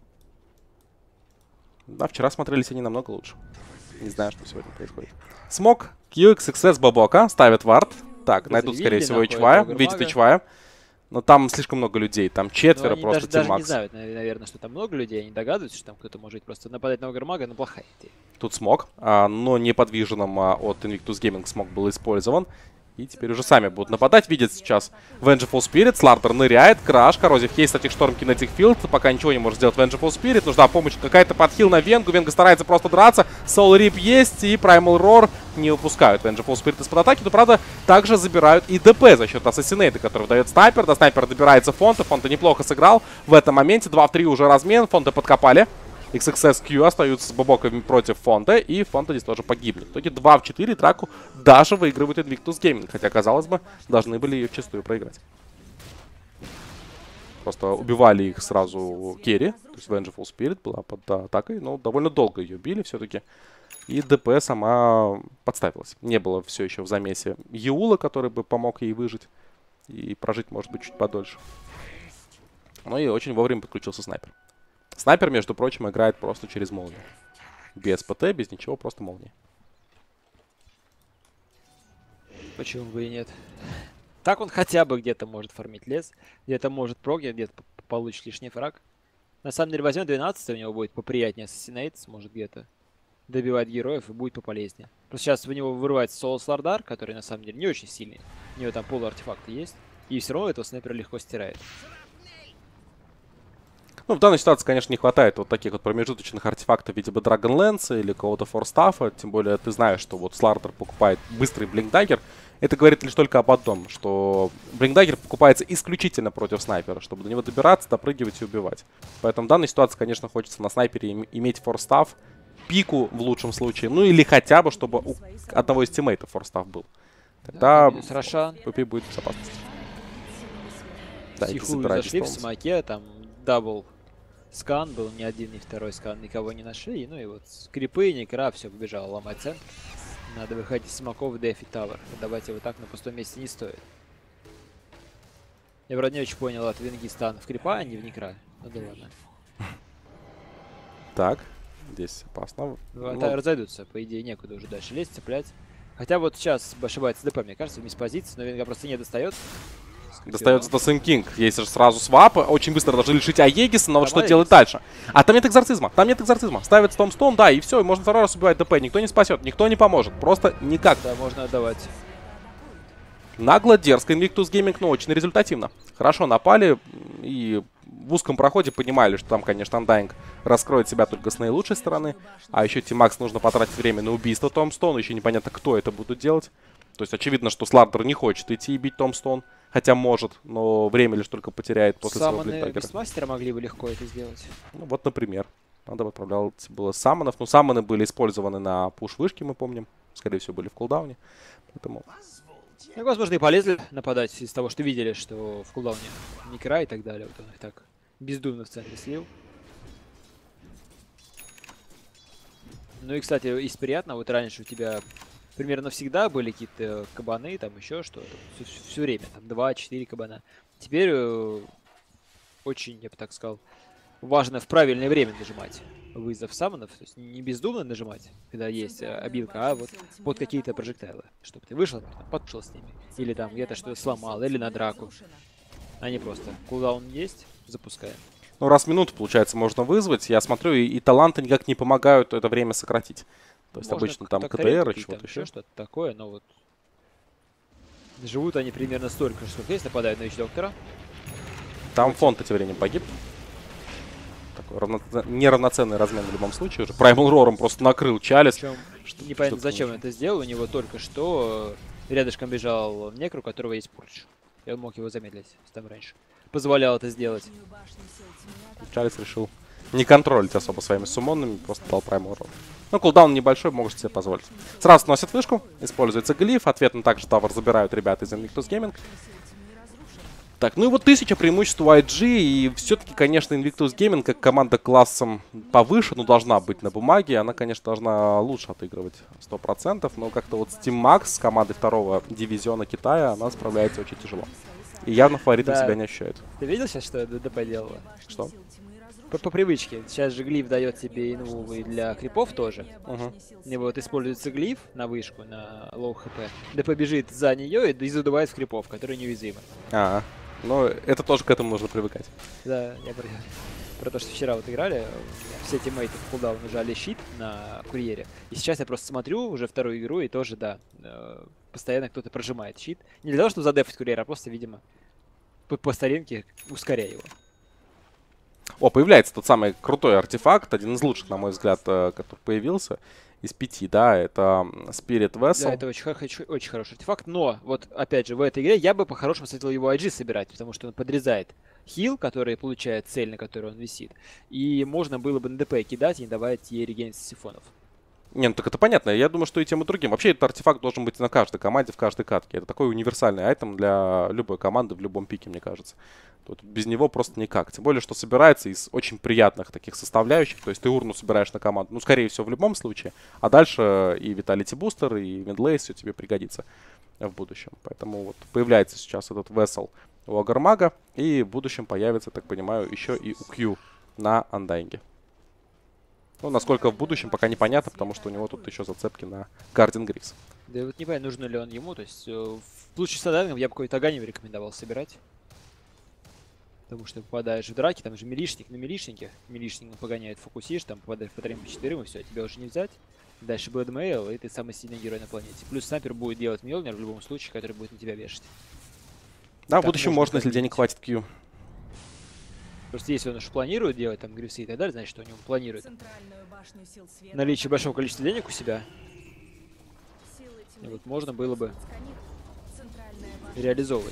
Да, вчера смотрелись они намного лучше. Не знаю, что сегодня происходит. Смок, кью икс икс эс, Бабока, ставит вард. Так, найдут, скорее всего, Ичвая. Видят Ичвая. Но там слишком много людей. Там четверо, они просто даже, даже Team не Max. знают, наверное, что там много людей. Они догадываются, что там кто-то может просто нападать на Огрмага, но плохая идея. Тут смог, а, но неподвижным а, от Invictus Gaming смог был использован. И теперь уже сами будут нападать. Видят сейчас Vengeful Spirit. Слартер ныряет. Краш. Коррозив есть, кстати, шторм Kinetic Field. Пока ничего не может сделать Vengeful Spirit. Нужна помощь какая-то подхил на Венгу. Венга старается просто драться. Soul Rip есть. И Primal Roar не выпускают Vengeful Spirit из-под атаки. Но, правда, также забирают и ДП за счет Ассасинейта, который выдает снайпер. До снайпера добирается Фонта. Фонта неплохо сыграл в этом моменте. два в три уже размен. Фонта подкопали. икс икс эс Q остаются с Бобоками против Фонта, и Фонта здесь тоже погибнет. В итоге два в четыре драку даже выигрывает Invictus Gaming, хотя, казалось бы, должны были ее вчистую проиграть. Просто убивали их сразу керри, то есть Vengeful Spirit была под атакой, но довольно долго ее били все-таки. И ДП сама подставилась. Не было все еще в замесе Юла, который бы помог ей выжить и прожить, может быть, чуть подольше. Ну и очень вовремя подключился снайпер. Снайпер, между прочим, играет просто через молнию. Без ПТ, без ничего, просто молния. Почему бы и нет? Так он хотя бы где-то может фармить лес, где-то может прогнить, где-то получит лишний фраг. На самом деле возьмет двенадцать, у него будет поприятнее Assassinate, сможет где-то добивать героев и будет пополезнее. Просто сейчас у него вырывается Soul Slardar, который на самом деле не очень сильный. У него там полуартефакты есть, и все равно этого снайпера легко стирает. Ну, в данной ситуации, конечно, не хватает вот таких вот промежуточных артефактов в виде бы Dragonlance или какого-то Форстафа. Тем более, ты знаешь, что вот Слартер покупает быстрый Блинкдаггер. Это говорит лишь только об одном, что Блинкдаггер покупается исключительно против снайпера, чтобы до него добираться, допрыгивать и убивать. Поэтому в данной ситуации, конечно, хочется на снайпере им иметь Форстаф, пику в лучшем случае, ну или хотя бы, чтобы у одного из тиммейтов Форстаф был. Тогда ПП будет в безопасности. Да, Сиху зашли в смоке, там дабл скан был, ни один, ни второй скан, никого не нашли. Ну и вот скрипы, некра, все побежало ломать центр. Надо выходить из смоков в дефи тавер. Давайте его так на пустом месте не стоит. Я вроде не очень понял от Венги стан в крипа, а не в некра. Ну да ладно. Так, здесь опасно. Ну, ну, разойдутся, по идее, некуда уже дальше лезть, цеплять. Хотя вот сейчас ошибается ДП, мне кажется, в миспозиции, но Венга просто не достает. Достается до Сэм Кинг. Есть же сразу свап. Очень быстро должны лишить Аегиса, но вот что делать дальше? А там нет экзорцизма. Там нет экзорцизма. Ставит Стомстон, да, и все. И можно второй раз убивать ДП. Никто не спасет, никто не поможет. Просто никак. Да, можно отдавать. Нагло, дерзко. Invictus Gaming, но очень результативно. Хорошо напали. И в узком проходе понимали, что там, конечно, Undying раскроет себя только с наилучшей стороны. А еще Team Max нужно потратить время на убийство Томстона. Еще непонятно, кто это будет делать. То есть очевидно, что Слартер не хочет идти и бить Томстон. Хотя может, но время лишь только потеряет после своего Блинкдаггера. Бестмастера могли бы легко это сделать. Ну вот, например. Надо бы отправлять было саммонов. Но саммоны были использованы на пуш-вышке, мы помним. Скорее всего, были в кулдауне. Поэтому... Ну, возможно, и полезли нападать из того, что видели, что в кулдауне Некра и так далее. Вот он их так бездумно в центре слил. Ну и, кстати, из приятного, вот раньше у тебя... Примерно всегда были какие-то кабаны, там еще что-то. Все, все, все время, там два-четыре кабана. Теперь э, очень, я бы так сказал, важно в правильное время нажимать вызов саммонов. То есть не бездумно нажимать, когда есть э, обилка, а вот под какие-то прожектайлы. Чтобы ты вышел, подпушил с ними. Или там где-то что-то сломал, или на драку. А не просто кулдаун есть, запускаем. Ну, раз в минуту, получается, можно вызвать. Я смотрю, и, и таланты никак не помогают это время сократить. То есть можно обычно там КТР и чего-то еще. Что-то такое, но вот живут они примерно столько же, сколько есть, нападают на Вич-доктора. Там Фонт тем временем погиб. Такой равно... неравноценный размен в любом случае уже. Primal Roar'ом просто накрыл Чалис. Причем, непонятно, зачем он это сделал. У него только что Рядышком бежал некро, у которого есть пурдж. И он мог его замедлить там раньше. Позволял это сделать. Чалис решил не контролить особо своими суммонами, просто дал прайм урон. Ну, кулдаун небольшой, можете себе позволить. Сразу сносит вышку, используется глиф, ответно также тавер забирают ребята из Invictus Gaming. Так, ну и вот тысяча преимуществ у ай джи, и все-таки, конечно, Invictus Gaming, как команда классом повыше, ну, должна быть на бумаге, она, конечно, должна лучше отыгрывать сто процентов, но как-то вот Steam Max с командой второго дивизиона Китая, она справляется очень тяжело. И явно фаворитом Да. себя не ощущает. Ты видел сейчас, что ДДП делала? Что? По, по привычке. Сейчас же глиф дает тебе инву и для крипов тоже. Угу. И вот используется глиф на вышку, на лоу хп. ДП бежит за нее и задувает в крипов, которые неуязвимы. А, ну это тоже к этому нужно привыкать. Да, я про, про то, что вчера вот играли, все тиммейты в кулдаун нажали щит на курьере. И сейчас я просто смотрю уже вторую игру, и тоже, да, э, постоянно кто-то прожимает щит. Не для того, чтобы задефать курьера, а просто, видимо, по, по старинке ускоряя его. О, появляется тот самый крутой артефакт, один из лучших, на мой взгляд, э, который появился из пяти, да, это Spirit Vessel. Да, это очень, очень, очень хороший артефакт, но вот опять же в этой игре я бы по-хорошему советовал его ай джи собирать, потому что он подрезает хил, который получает цель, на которой он висит, и можно было бы на ДП кидать и не давать ей регенить сифонов. Не, ну так это понятно. Я думаю, что и тем, и другим. Вообще, этот артефакт должен быть на каждой команде, в каждой катке. Это такой универсальный айтем для любой команды в любом пике, мне кажется. Тут без него просто никак. Тем более, что собирается из очень приятных таких составляющих. То есть ты урну собираешь на команду, ну, скорее всего, в любом случае. А дальше и Vitality Booster, и Midlay все тебе пригодится в будущем. Поэтому вот появляется сейчас этот Vessel у Агармага. И в будущем появится, так понимаю, еще и у Q на Undying. Ну, насколько в будущем, пока непонятно, потому что у него тут еще зацепки на Guardian Greaves. Да и вот не понятно, нужно ли он ему, то есть э, в случае с Адангом я бы какой-то Аганим рекомендовал собирать. Потому что попадаешь в драки, там же милишник на милишнике. Милишник погоняет, фокусишь, там попадаешь по трем, по четырем, и все, тебя уже не взять. Дальше Бладмейл, и ты самый сильный герой на планете. Плюс снайпер будет делать Мьёльнир в любом случае, который будет на тебя вешать. Да, в Так будущем можно можно, если денег хватит Q. Просто если он уж планирует делать там грифсы и так далее, значит, что у него планирует наличие большого количества денег у себя. И вот можно было бы реализовывать.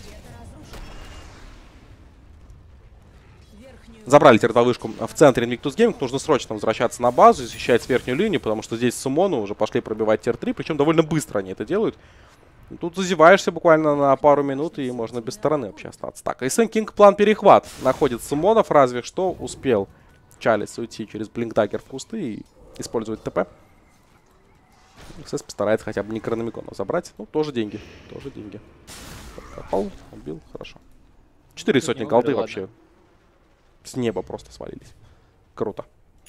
Забрали теперь вышку в центре Invictus Gaming. Нужно срочно возвращаться на базу, защищать верхнюю линию, потому что здесь Сумону уже пошли пробивать тир три, причем довольно быстро они это делают. Тут зазеваешься буквально на пару минут, и можно без стороны вообще остаться. Так, Эйсен Кинг план перехват. Находит Сумонов, разве что успел Чалис уйти через Блинкдаггер в кусты и использовать ТП. икс эс постарается хотя бы Некрономикона забрать. Ну, тоже деньги. Тоже деньги. Попал, убил, хорошо. Четыре Тут сотни не умер, голды ладно. вообще с неба просто свалились. Круто.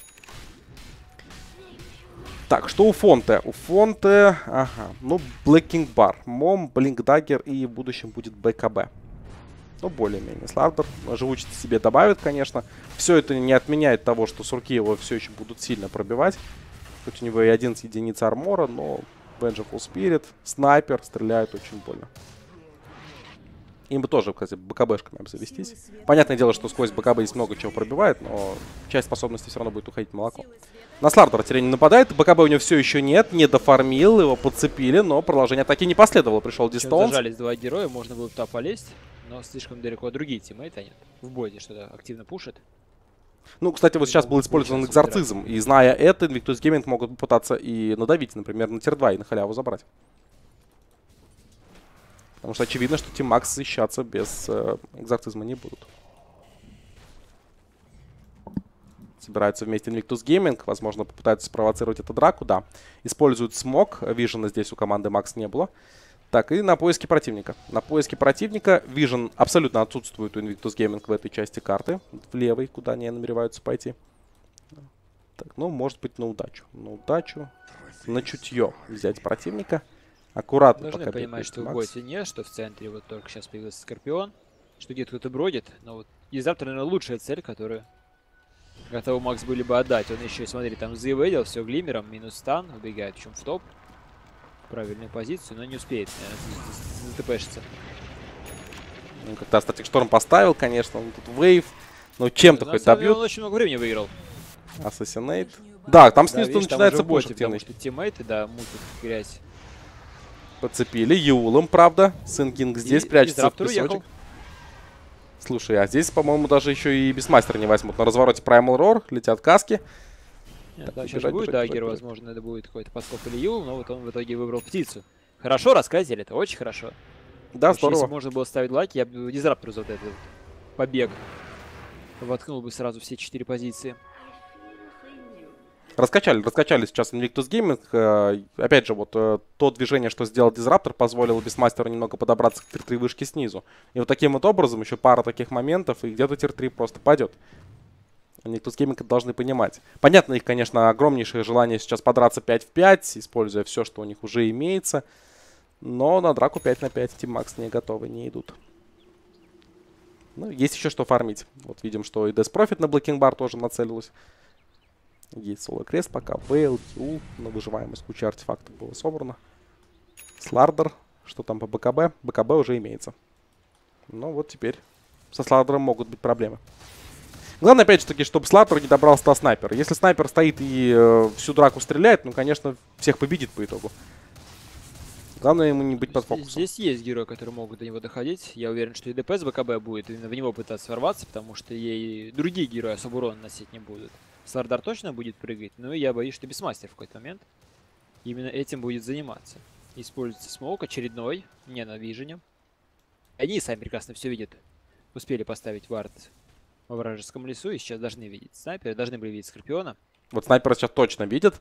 Так, что у Фонте? У Фонте, ага, ну, Black King Bar, Мом, Блинкдаггер и в будущем будет БКБ. Ну, более-менее. Слардер живучесть себе добавит, конечно. Все это не отменяет того, что сурки его все еще будут сильно пробивать. Хоть у него и одиннадцать единиц армора, но Vengeful Spirit, снайпер стреляет очень больно. Им бы тоже, кстати, БКБшками обзавестись. Понятное дело, что сквозь БКБ здесь много чего пробивает, но часть способностей все равно будет уходить в молоко. На Слардера теперь не нападает, БКБ у него все еще нет, не дофармил, его подцепили, но продолжение атаки не последовало. Пришел Причем Дистоунс. зажались два героя, можно было туда полезть, но слишком далеко другие тиммейты, они в бойде что-то активно пушат. Ну, кстати, вот сейчас был Могут использован получаться экзорцизм, и зная это, Invictus Gaming могут попытаться и надавить, например, на тир два и на халяву забрать. Потому что очевидно, что Team Max защищаться без э, экзорцизма не будут. Собираются вместе Invictus Gaming. Возможно, попытаются спровоцировать эту драку, да. Используют смог. Вижена здесь у команды Max не было. Так, и на поиске противника. На поиске противника Vision абсолютно отсутствует у Invictus Gaming в этой части карты. В левой, куда они намереваются пойти. Так, ну, может быть, на удачу. На удачу. На чутье взять противника. Аккуратно Должны пока понимать, бегает что в Макс. боте нет, что в центре вот только сейчас появился Скорпион, что где-то кто-то бродит, но вот и завтра, наверное, лучшая цель, которую готовы Макс были бы отдать. Он еще, смотри, там заеведил, все глиммером, минус стан, убегает, причем в топ. В правильную позицию, но не успеет, наверное, затпшиться. Ну, как-то Статик Шторм поставил, конечно, он тут вейв. Ну, чем-то На хоть самом деле, добьют. он очень много времени выиграл. Ассасинейт. Да, там Да, снизу видишь, там начинается уже в боте, больше потому тянуть. что тиммейты, да, мутят грязь. Подцепили. Юлом, правда. Сын Кинг здесь И, прячется и в песочек. уехал. Слушай, а здесь, по-моему, даже еще и Бисмастер не возьмут. На развороте Primal Roar, летят каски. Нет, Так, да, сейчас бежать, будет бежать, дагер, бежать, бежать. возможно, это будет какой-то подскок или юл, но вот он в итоге выбрал птицу. Хорошо рассказали, это очень хорошо. Да, Вообще, здорово. если можно было ставить лаки, я бы дизраптору за вот этот вот побег воткнул бы сразу все четыре позиции. Раскачали, раскачали сейчас Invictus Gaming. Э, опять же, вот э, то движение, что сделал Дизраптор, позволило Бисмастеру немного подобраться к тир-три вышке снизу. И вот таким вот образом, еще пара таких моментов, и где-то тир-три просто падет. Invictus Gaming это должны понимать. Понятно, их, конечно, огромнейшее желание сейчас подраться пять в пять, используя все, что у них уже имеется. Но на драку пять на пять Team Max не готовы, не идут. Ну, есть еще что фармить. Вот видим, что и Death Profit на Blacking Bar тоже нацелилась. Есть соло крест пока, Вейл, Кью, на выживаемость куча артефактов было собрано. Слардер, что там по БКБ? БКБ уже имеется. Ну вот теперь со Слардером могут быть проблемы. Главное, опять же таки, чтобы Слардер не добрался до снайпера. Если снайпер стоит и э, всю драку стреляет, ну, конечно, всех победит по итогу. Главное ему не быть под фокусом. Здесь есть герои, которые могут до него доходить. Я уверен, что и ДПС БКБ будет именно в него пытаться ворваться, потому что ей другие герои особо урона носить не будут. Слардар точно будет прыгать, но я боюсь, что Бисмастер в какой-то момент именно этим будет заниматься. Используется смоук очередной, не на вижене. Они сами прекрасно все видят. Успели поставить вард во вражеском лесу и сейчас должны видеть снайпера, должны были видеть Скорпиона. Вот снайпера сейчас точно видят.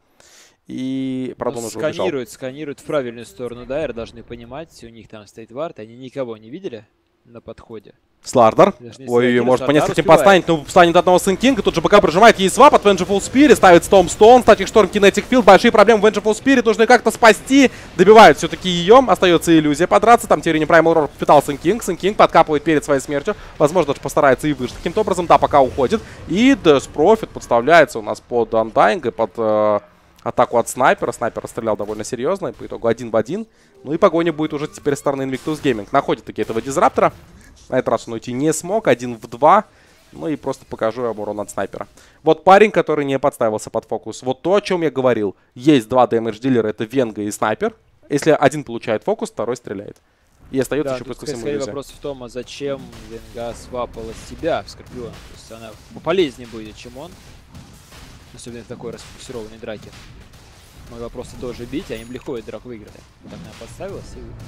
И, правда, он уже убежал. Сканируют, сканируют в правильную сторону Дайр, должны понимать, у них там стоит вард, они никого не видели на подходе. Слардер. Ой, может по нескольким подстанет, но встанет одного Сын Кинга. Тут же БК прожимает ей свап от Vengeful Spirit. Ставит Томстоун, Статик Шторм, Kinetic Field. Большие проблемы Vengeful Spirit. Нужно как-то спасти. Добивают все-таки ее. Остается иллюзия подраться. Там теперь не Primal Roar впитал Сын Кинг. Сын Кинг подкапывает перед своей смертью. Возможно, даже постарается и выжить каким-то образом. Да, пока уходит. И Death Profit подставляется у нас под Undying и под э, атаку от снайпера. Снайпер стрелял довольно серьезно. И по итогу один в один. Ну и погоня будет уже теперь со стороны Invictus Gaming. Находит таки этого Дизраптора. На этот раз он уйти не смог, один в два. Ну и просто покажу ему урон от снайпера. Вот парень, который не подставился под фокус. Вот то, о чем я говорил. Есть два дэмэдж-дилера, это Венга и снайпер. Если один получает фокус, второй стреляет. И остается Да, еще тут, плюс ко всему скорее иллюзия. вопрос в том, а зачем Венга свапала себя в Скорпиона. То есть она полезнее будет, чем он. Особенно в такой расфокусированной драке. Могла просто тоже бить, а им легко эту драку выиграли. Так она подставилась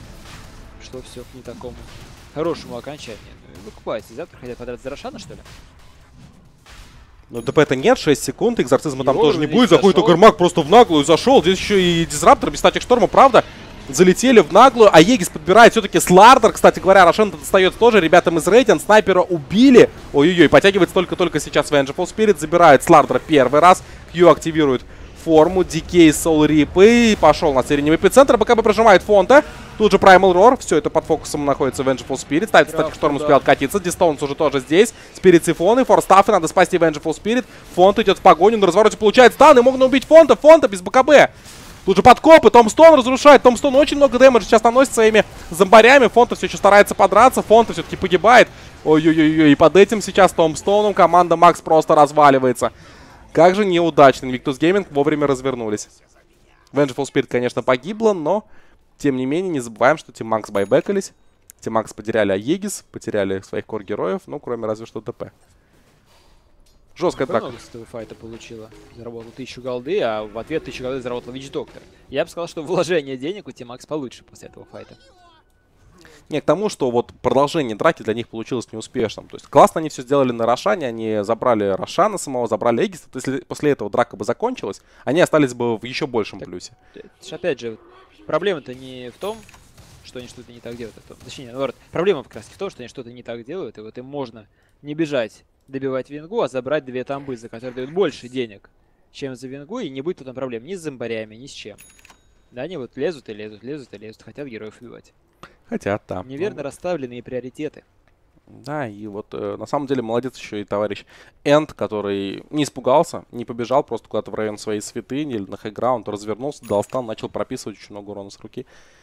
и шло все к не такому хорошему окончанию. Ну, выкупается. Завтра хотят подраться за Рошана, что ли? Ну, ДП-то нет, шесть секунд, экзорцизма там Его тоже не ведь будет. Заходит зашел. Огрмак просто в наглую, зашел. Здесь еще и Дизраптор без Статик Шторма, правда. Залетели в наглую, а Егис подбирает все-таки Слардер. Кстати говоря, Рошен достается тоже ребятам из Рейдиан. Снайпера убили. Ой-ой-ой, подтягивается только-только сейчас Vengeful Spirit. Забирает Слардера первый раз. Кью активирует форму. Дикей, Soul Rip и пошел на среднем эпицентр. БКБ прожимает Фонта. Тут же Primal Roar. Все это под фокусом находится Vengeful Spirit. Ставит Статик Шторм, успел откатиться. Дистоунс уже тоже здесь. Спирит Сифоны. Форстаффы. Надо спасти Vengeful Spirit. Фонт идет в погоню. На развороте получает стан. И можно убить Фонта. Фонта без БКБ. Тут же подкопы. Томстон разрушает. Томстон очень много дэмэджа сейчас наносит своими зомбарями. Фонта все еще старается подраться. Фонта все-таки погибает. Ой-ой-ой. И под этим сейчас Томстоном команда Макс просто разваливается. Как же неудачно. Invictus Gaming вовремя развернулись. Vengeful Spirit, конечно, погибла, но... Тем не менее, не забываем, что Team Max байбекались. Team Max потеряли Аегис, потеряли своих кор-героев, ну, кроме разве что ДП. Жесткая драка. Много с этого файта получила. Заработал тысячу голды, а в ответ тысячу голды заработал Вич Доктор. Я бы сказал, что вложение денег у Team Max получше после этого файта. Не к тому, что вот продолжение драки для них получилось неуспешным. То есть классно они все сделали на Рошане, они забрали Рошана самого, забрали Эгиса. Если после этого драка бы закончилась, они остались бы в еще большем Так, плюсе. Это ж опять же, проблема-то не в том, что они что-то не так делают. А то, точнее, наоборот, проблема как раз в том, что они что-то не так делают, и вот им можно не бежать, добивать Венгу, а забрать две тамбы, за которые дают больше денег, чем за Венгу, и не будет тут там проблем ни с зомбарями, ни с чем. Да, они вот лезут и лезут, лезут и лезут, хотят героев убивать. Хотят, да. Неверно расставленные приоритеты. Да, и вот э, на самом деле молодец еще и товарищ Энд, который не испугался, не побежал просто куда-то в район своей святыни или на хайграунд, развернулся, дал стан, начал прописывать очень много урона с руки.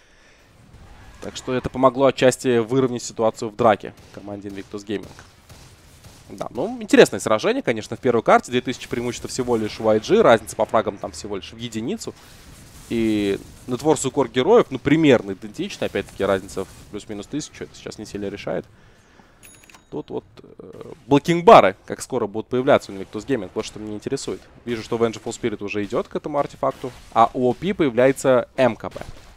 Так что это помогло отчасти выровнять ситуацию в драке команде Invictus Gaming. Да, ну интересное сражение, конечно, в первой карте. две тысячи преимущества всего лишь у ай джи, разница по фрагам там всего лишь в единицу. И нетворс и кор героев, ну, примерно идентичны. Опять-таки, разница в плюс-минус тысячу. Это сейчас не сильно решает. Тут вот блокинг-бары, как скоро будут появляться у Invictus Gaming, вот что меня интересует. Вижу, что Vengeful Spirit уже идет к этому артефакту, а у о пи появляется эм ка бэ.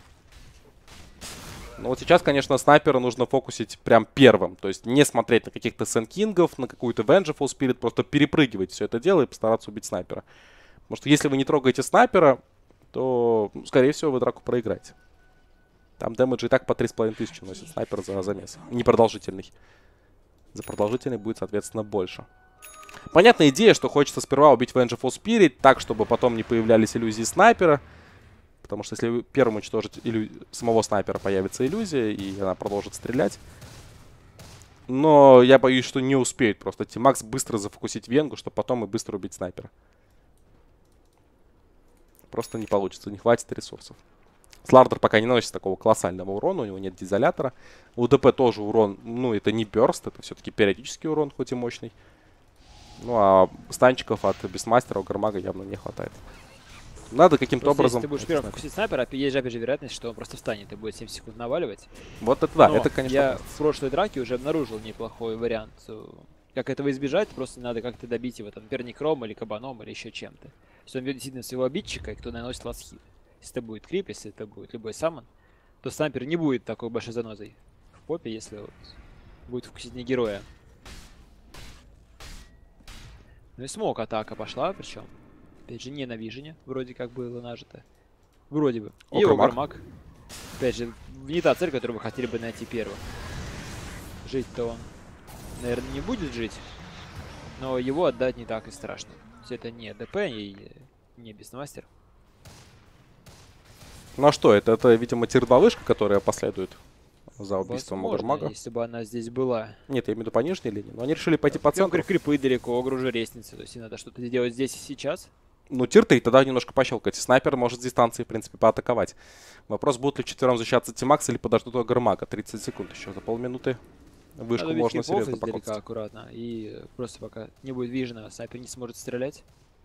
Но вот сейчас, конечно, снайпера нужно фокусить прям первым. То есть не смотреть на каких-то Сен-Кингов, на какую-то Vengeful Spirit, просто перепрыгивать все это дело и постараться убить снайпера. Потому что если вы не трогаете снайпера, то, ну, скорее всего, вы драку проиграете. Там дэмэдж и так по три с половиной тысячи носит снайпер за замес. Непродолжительный. За продолжительный будет, соответственно, больше. Понятная идея, что хочется сперва убить Vengeful Spirit, так, чтобы потом не появлялись иллюзии снайпера. Потому что если первым уничтожить иллю... самого снайпера, появится иллюзия, и она продолжит стрелять. Но я боюсь, что не успеет просто Тимакс быстро зафокусить Венгу, чтобы потом и быстро убить снайпера. Просто не получится, не хватит ресурсов. Слардер пока не наносит такого колоссального урона, у него нет дизолятора. У ДП тоже урон, ну, это не бёрст, это все-таки периодический урон, хоть и мощный. Ну, а станчиков от Бестмастера у Гармага явно не хватает. Надо каким-то образом... Если ты будешь первым фокусить снайпера, есть же, опять же, вероятность, что он просто встанет и будет семь секунд наваливать. Вот это да, Но это, конечно... я в прошлой драке уже обнаружил неплохой вариант. Как этого избежать, просто надо как-то добить его, там, перникром или кабаном, или еще чем-то. Если он видит действительно своего обидчика, и кто наносит ласт-хит. Если это будет крип, если это будет любой саммон, то снайпер не будет такой большой занозой в попе, если вот будет фокусить не героя. Ну и смог атака пошла, причем, опять же, не на вижене, вроде как было нажито. Вроде бы. И Огрмаг. Опять же, не та цель, которую вы хотели бы найти первым. Жить-то он, наверное, не будет жить, но его отдать не так и страшно. То есть это не ДП и не Бестмастер. Ну а что, это, это видимо, тир два вышка, которая последует за убийством Огрмага. Если бы она здесь была. Нет, я имею в виду по нижней линии, но они решили пойти по центру. Крипы далеко, Огру уже рестница, то есть надо что-то сделать здесь и сейчас. Ну, тир три тогда немножко пощелкать. Снайпер может с дистанции, в принципе, поатаковать. Вопрос, будут ли четвером защищаться Тимакс или подождут Огрмага. тридцать секунд еще, за полминуты. Вышку надо можно серьезно покоцать. Аккуратно. И просто пока не будет вижена, снайпер не сможет стрелять.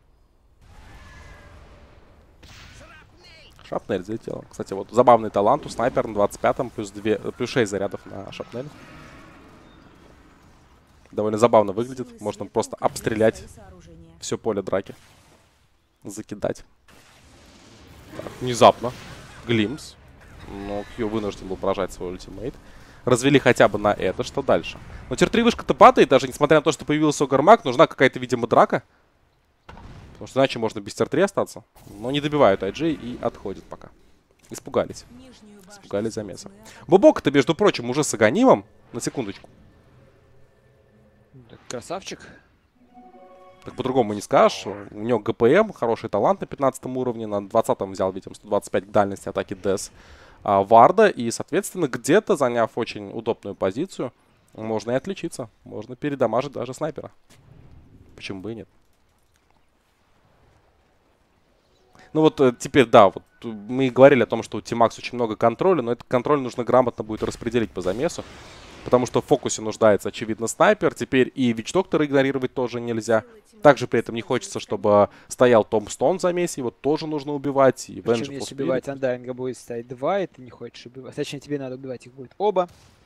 Шапнель залетела. Кстати, вот забавный талант у снайпера на двадцать пятом, плюс, два, плюс шесть зарядов на шапнель. Довольно забавно выглядит. Можно просто обстрелять все поле драки. Закидать. Так, внезапно. Глимс. Но Кью вынужден был поражать свой ультимейт. Развели хотя бы на это. Что дальше? Но тир три вышка-то падает. Даже несмотря на то, что появился Огрмаг, нужна какая-то, видимо, драка. Потому что иначе можно без тир три остаться. Но не добивают ай джи и отходят пока. Испугались. Испугались замеса. Бубок-то, между прочим, уже с Аганимом. На секундочку. Красавчик. Так по-другому не скажешь. У него ГПМ, хороший талант на пятнадцатом уровне. На двадцатом взял, видимо, сто двадцать пять к дальности атаки ДЭС а, Варда. И, соответственно, где-то, заняв очень удобную позицию, можно и отличиться. Можно передамажить даже снайпера. Почему бы и нет? Ну вот теперь, да, вот мы говорили о том, что у Тимакс очень много контроля, но этот контроль нужно грамотно будет распределить по замесу. Потому что в фокусе нуждается, очевидно, снайпер. Теперь и Вич-доктора игнорировать тоже нельзя. Также при этом не хочется, чтобы стоял Томбстоун в замесе. Его тоже нужно убивать. И причем, если убивать Андайнга будет стоять два, и ты не хочешь убивать. Точнее, тебе надо убивать их будет оба.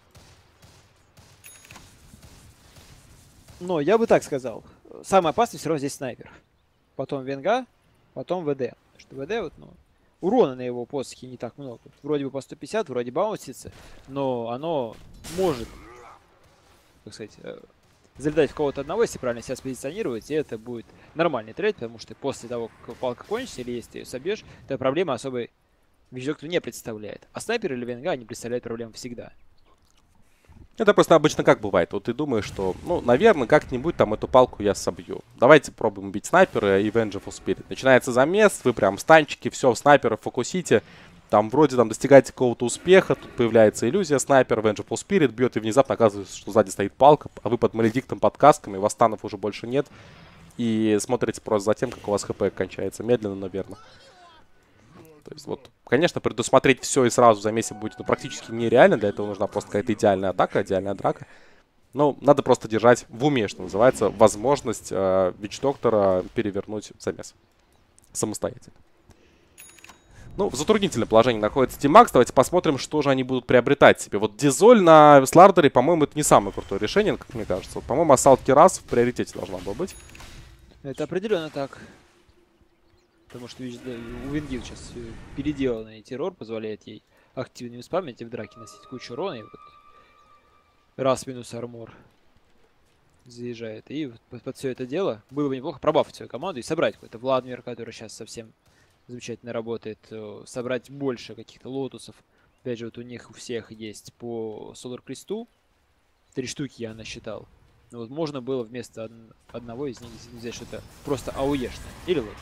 Но я бы так сказал. Самый опасный все равно здесь снайпер. Потом Венга, потом ВД. Потому что ВД, вот, ну, урона на его посохе не так много. Вроде бы по сто пятьдесят, вроде баунсится, но оно может, как сказать, залетать в кого-то одного, если правильно себя спозиционировать, и это будет нормальный трейд, потому что после того, как палка кончится, или если ты ее собьешь, то проблема особой Вич-доктору не представляет. А снайпер или Венга, они представляют проблему всегда. Это просто обычно как бывает. Вот ты думаешь, что, ну, наверное, как-нибудь там эту палку я собью. Давайте пробуем убить снайпера и Vengeful Spirit. Начинается замес, вы прям станчики, все, снайпера фокусите. Там вроде там достигаете какого-то успеха, тут появляется иллюзия снайпера, Vengeful Spirit бьет, и внезапно оказывается, что сзади стоит палка, а вы под маледиктом, под касками, восстанов уже больше нет. И смотрите просто за тем, как у вас хп кончается. Медленно, но верно. То есть вот, конечно, предусмотреть все и сразу в замесе будет, ну, практически нереально. Для этого нужна просто какая-то идеальная атака, идеальная драка. Но надо просто держать в уме, что называется, возможность э, Вич-доктора перевернуть замес самостоятельно. Ну, в затруднительном положении находится Team Max. Давайте посмотрим, что же они будут приобретать себе. Вот Дизоль на Слардере, по-моему, это не самое крутое решение, как мне кажется. Вот, по-моему, Ассалт Керас в приоритете должна была быть. Это определенно так. Потому что видишь, да, у Вингил сейчас переделанный террор позволяет ей активными спамить и в драке носить кучу урона. И вот раз минус армор заезжает. И вот под, под все это дело было бы неплохо пробафать свою команду и собрать какой-то Владмир, который сейчас совсем замечательно работает. Собрать больше каких-то лотусов. Опять же, вот у них у всех есть по Солар Кресту. Три штуки я насчитал. Но вот можно было вместо од одного из них взять что-то просто ауешное. Или лотус.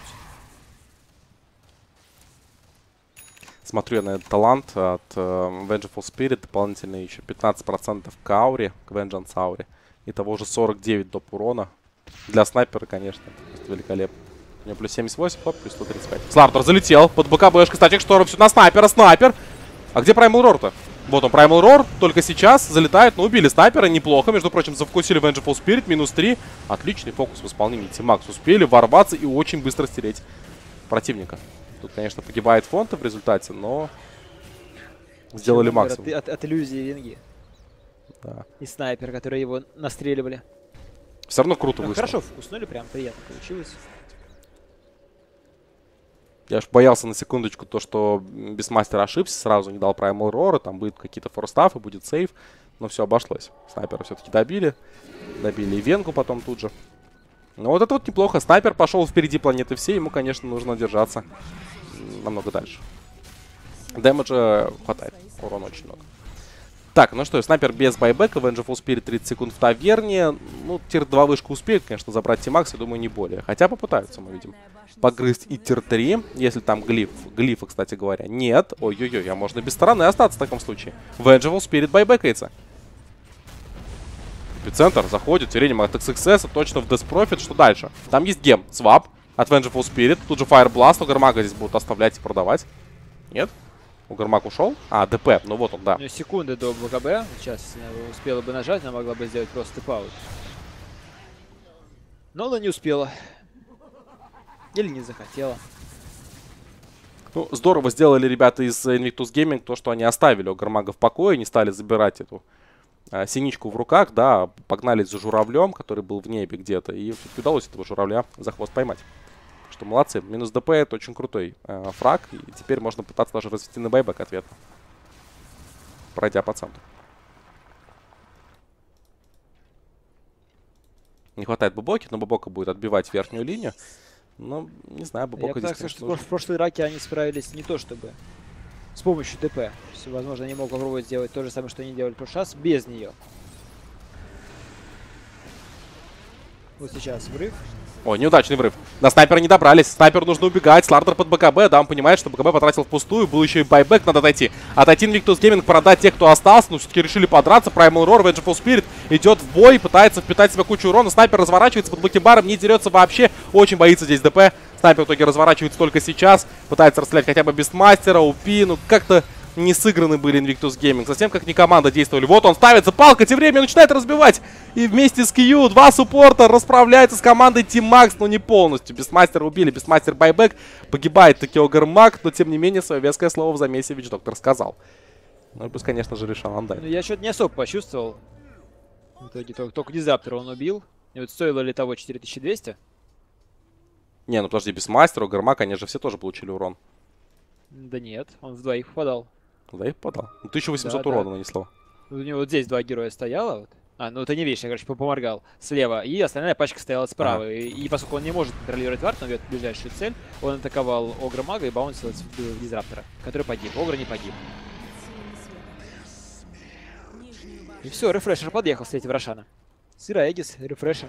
Смотрю я на этот талант от uh, Vengeful Spirit. Дополнительно еще пятнадцать процентов к ауре, к Vengeance ауре. И того же сорок девять доп урона. Для снайпера, конечно, это великолепно. У него плюс семьдесят восемь, хоп, плюс сто тридцать пять. Слардер залетел под БКБшкой. Статик шторм все на снайпера. Снайпер. А где Primal Roar-то? Вот он, Primal Roar. Только сейчас залетает. Ну, убили снайпера. Неплохо. Между прочим, зафокусили Vengeful Spirit. Минус три. Отличный фокус в исполнении Team Max. Успели ворваться и очень быстро стереть противника. Тут, конечно, погибает фонта в результате, но сделали максимум. От, от, от иллюзии Винги. Да. И снайпер, которые его настреливали. Все равно круто Ну, вышло. хорошо вкуснули, прям приятно получилось. Я аж боялся на секундочку то, что Бисмастер ошибся, сразу не дал Primal Roar, там будет какие-то форстафы, будет сейф, но все обошлось. Снайпера все-таки добили, добили и Венгу потом тут же. Ну вот это вот неплохо, снайпер пошел впереди планеты всей, ему, конечно, нужно держаться намного дальше. Дэмэджа хватает, урона очень много. Так, ну что, снайпер без байбека, Vengeful Spirit тридцать секунд в таверне. Ну, тир два вышку успеет, конечно, забрать Team Max, я думаю, не более. Хотя попытаются, мы видим. Погрызть и тир три, если там глиф. Глифа, кстати говоря, нет. Ой-ой-ой, а можно без стороны остаться в таком случае. Vengeful Spirit байбекается. Эпицентр заходит, Тиреним от икс икс эс, точно в Death Profit. Что дальше? Там есть гем, свап от Vengeful Spirit. Тут же Fire Blast, у Гармага здесь будут оставлять и продавать. Нет? У Гармак ушел? А, ДП, ну вот он, да. Ну, секунды до БКБ. Сейчас успела бы нажать, она могла бы сделать просто тип-аут. Но она не успела. Или не захотела. Ну, здорово сделали ребята из Invictus Gaming то, что они оставили у Гармага в покое, не стали забирать эту а, синичку в руках, да, погнались за журавлем, который был в небе где-то, и удалось этого журавля за хвост поймать. Что молодцы. Минус ДП это очень крутой э, фраг. И теперь можно пытаться даже развести на байбек ответ. Пройдя по центру. Не хватает Бубоки, но Бубока будет отбивать верхнюю линию. Но, не знаю, Бубока здесь, здесь, что в прошлой драке они справились не то чтобы с помощью ДП. Возможно, они могут попробовать сделать то же самое, что они делали в прошлый раз, без нее. Вот сейчас врыв. Ой, неудачный врыв. На снайпера не добрались. Снайперу нужно убегать. Слардер под БКБ. Да, он понимает, что БКБ потратил впустую. Был еще и байбек, надо отойти. Отойти Invictus Gaming, продать тех, кто остался. Но все-таки решили подраться. Primal Roar, Vengeful Spirit идет в бой. Пытается впитать в себя кучу урона. Снайпер разворачивается под бакибаром. Не дерется вообще. Очень боится здесь ДП. Снайпер в итоге разворачивается только сейчас. Пытается расстрелять хотя бы Бестмастера, УПИ. Ну, как-то не сыграны были Invictus Gaming. Совсем как не команда действовали. Вот он ставится. Палка тем временем начинает разбивать. И вместе с Кью два суппорта расправляются с командой Team Max, но не полностью. Бестмастера убили, Бестмастер байбек. Погибает таки Огармак, но тем не менее свое веское слово в замесе Вич Доктор сказал. Ну и плюс, конечно же, решал Андай. Ну, я что-то не особо почувствовал. В итоге только, только Дизраптора он убил. И вот стоило ли того четыре тысячи двести? Не, ну подожди, Бестмастер, Огармак, они же все тоже получили урон. Да нет, он в двоих попадал. Да, их попадал. Ну, тысяча восемьсот да, урона да. нанесло. У него вот здесь два героя стояло. Вот. А, ну ты не видишь, я, короче, поморгал слева, и остальная пачка стояла справа. Ага. И, и поскольку он не может контролировать вард, он бьет ближайшую цель, он атаковал Огра Мага и баунсил в Дизраптора, который погиб. Огра не погиб. И все, рефрешер подъехал встретив Рошана. Сыра Эгис, рефрешер.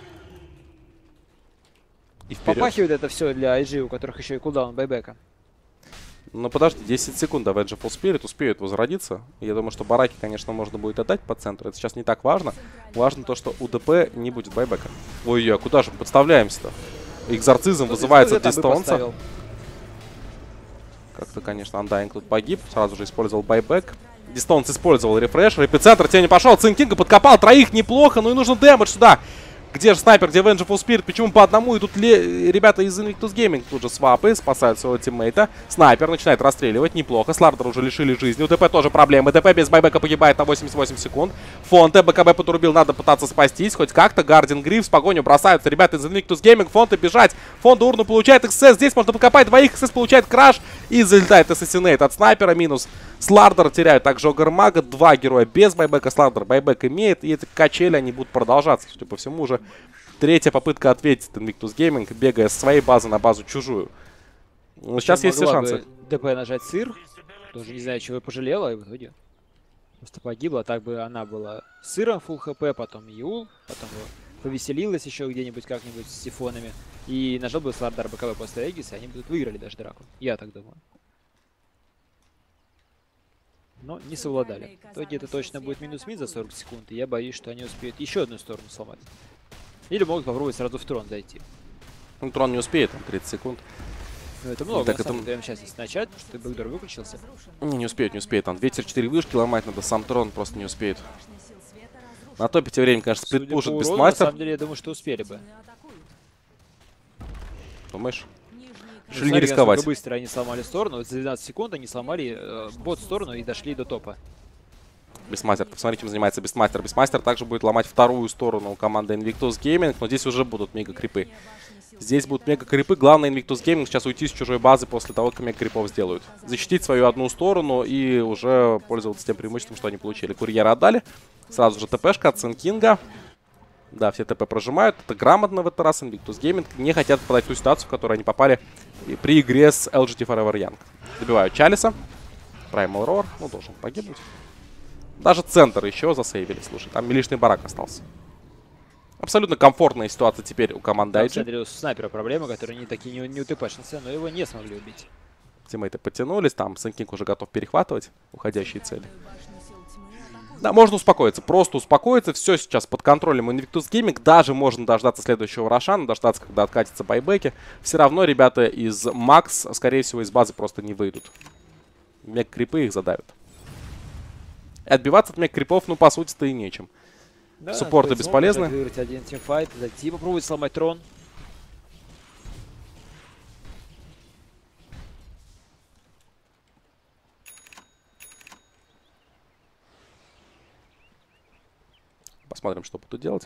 И вперед. Попахивает это все для ай джи, у которых еще и кулдаун байбека. Ну подожди, десять секунд до Vengeful Spirit успеют возродиться. Я думаю, что бараки, конечно, можно будет отдать по центру. Это сейчас не так важно. Важно то, что у ДП не будет байбека. Ой-ой, а куда же мы подставляемся-то? Экзорцизм ну, вызывается от Дистонса. Как-то, конечно, Undying тут погиб. Сразу же использовал байбек. Дистонс использовал рефрешер. Эпицентр тем не пошел. Цинкинга подкопал. Троих неплохо. Ну и нужно дэмэдж сюда. Где же снайпер, где Vengeful Spirit? Почему по одному идут ли ребята из Invictus Gaming? Тут же свапы, спасают своего тиммейта. Снайпер начинает расстреливать, неплохо. Слардер уже лишили жизни. У ТП тоже проблемы. ТП без байбека погибает на восемьдесят восемь секунд. Фонте, БКБ подрубил, надо пытаться спастись. Хоть как-то. Гардин Гриф, в погоню бросаются ребята из Invictus Gaming. Фонте бежать. Фонте урну получает икс эс. Здесь можно покопать двоих. икс эс получает краш. И залетает Assassinate от снайпера. Минус. Слардер теряют также Огрмага. Два героя без байбека. Слардер байбек имеет. И эти качели, они будут продолжаться. Судя по всему, уже третья попытка ответить Invictus Gaming, бегая с своей базы на базу чужую. Ну, сейчас есть все шансы. ДП нажать сыр. Тоже не знаю, чего я пожалела. И в итоге просто погибла. Так бы она была сыром фулл хп, потом Юл, потом повеселилась еще где-нибудь как-нибудь с сифонами. И нажал бы Слардер БКБ после Эгиса, и они бы тут выиграли даже драку. Я так думаю. Но не совладали. В итоге это точно будет минус мид за сорок секунд, и я боюсь, что они успеют еще одну сторону сломать. Или могут попробовать сразу в трон зайти. Ну, трон не успеет, там тридцать секунд. Ну, это много, так на это... самом деле, сейчас если начать, потому что бэкдор выключился. Не, не успеет, не успеет. Там ветер четыре вышки ломать надо, сам трон просто не успеет. На топе тем временем, конечно, сплитпушит Бестмастер. На самом деле, я думаю, что успели бы. Думаешь? Ну, Решили не рисковать. Быстро они сломали сторону. Вот за двенадцать секунд они сломали э, бот сторону и дошли до топа. Бестмастер, посмотри, чем занимается Бестмастер. Бестмастер также будет ломать вторую сторону команды Invictus Gaming, но здесь уже будут мега-крипы. Здесь будут мега-крипы. Главное Invictus Gaming сейчас уйти с чужой базы после того, как мега-крипов сделают. Защитить свою одну сторону и уже пользоваться тем преимуществом, что они получили. Курьера отдали. Сразу же ТПшка от Сенкинга. Да, все ТП прожимают. Это грамотно в этот раз. Invictus Gaming не хотят попадать в ту ситуацию, в которую они попали при игре с эл джи ти Forever Young. Добивают Чалиса. Primal Roar. Ну, должен погибнуть. Даже центр еще засейвили, слушай. Там лишний барак остался. Абсолютно комфортная ситуация теперь у команды ай джи. У снайпера проблемы, которые не такие не, не утпшницы, но его не смогли убить. Тиммейты потянулись. Там Сенкинг уже готов перехватывать уходящие цели. Да, можно успокоиться, просто успокоиться. Все сейчас под контролем Invictus Gaming. Даже можно дождаться следующего Рошана, дождаться, когда откатятся байбеки. Все равно ребята из Макс, скорее всего, из базы просто не выйдут. Мег-крипы их задавят. И отбиваться от мег-крипов, ну, по сути-то и нечем. Да, суппорты бесполезны. Выиграть один тимфайт, зайти, попробовать сломать трон. Посмотрим, что будут делать.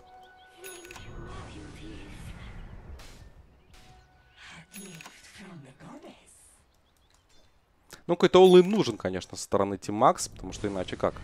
Ну, какой-то all-in нужен, конечно, со стороны Team Max, потому что иначе как?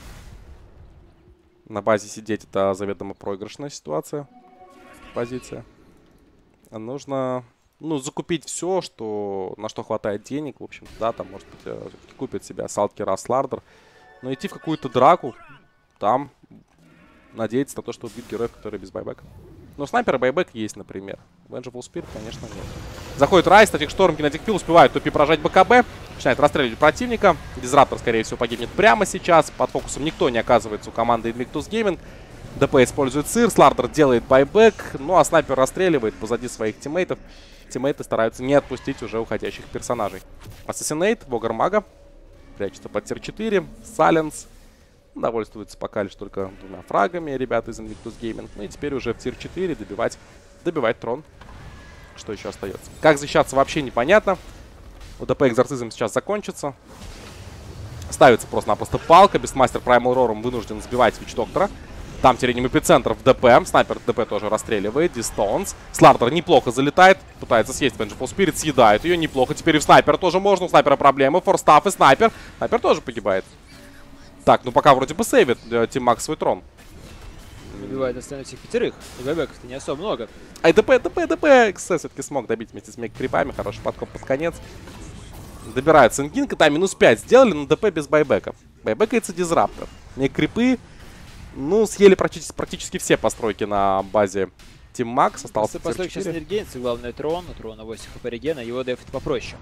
На базе сидеть — это заведомо проигрышная ситуация, позиция. А нужно, ну, закупить все, что, на что хватает денег, в общем, да, там, может быть, купит себя Салткера, Слардер, но идти в какую-то драку, там надеяться на то, что убить героев, которые без байбека. Но снайпер и байбек есть, например. Vengeful Spirit, конечно, нет. Заходит Райс, Статик Шторм, Кинетик Пил, успевает тупи прожать БКБ. Начинает расстреливать противника. Дизраптор, скорее всего, погибнет прямо сейчас. Под фокусом никто не оказывается у команды Invictus Gaming. ДП использует сыр, Слардер делает байбек. Ну а снайпер расстреливает позади своих тиммейтов. Тиммейты стараются не отпустить уже уходящих персонажей. Assassinate, Огрмага. Прячется под тир четыре. Сайленс. Довольствуются пока лишь только двумя фрагами ребята из Invictus Gaming. Ну и теперь уже в тир четыре добивать, добивать трон. Что еще остается? Как защищаться, вообще непонятно. У ДП экзорцизм сейчас закончится. Ставится просто-напросто палка. Бестмастер Primal Roar вынужден сбивать Вич Доктора. Там терением эпицентр в ДП. Снайпер ДП тоже расстреливает. Дистонс. Слардер неплохо залетает. Пытается съесть Vengeful Spirit. Съедает ее неплохо. Теперь и в снайпера тоже можно. У снайпера проблемы. Форстаф и снайпер. Снайпер тоже погибает. Так, ну пока вроде бы сейвит Team Max свой трон. Убивает остальных всех пятерых. И байбеков-то не особо много. Ай, ДП, ДП, ДП. икс эс все-таки смог добить вместе с мег-крипами. Хороший подкоп под конец. Добирает Сенкинг. Там минус пять сделали, но ДП без байбеков. Байбекается Дизраптор. Мег-крипы, ну, съели практически, практически все постройки на базе Team Max. Остался постройки сейчас энергенцы. Главное трон. У трона восемь хп регена. Его дефит попроще.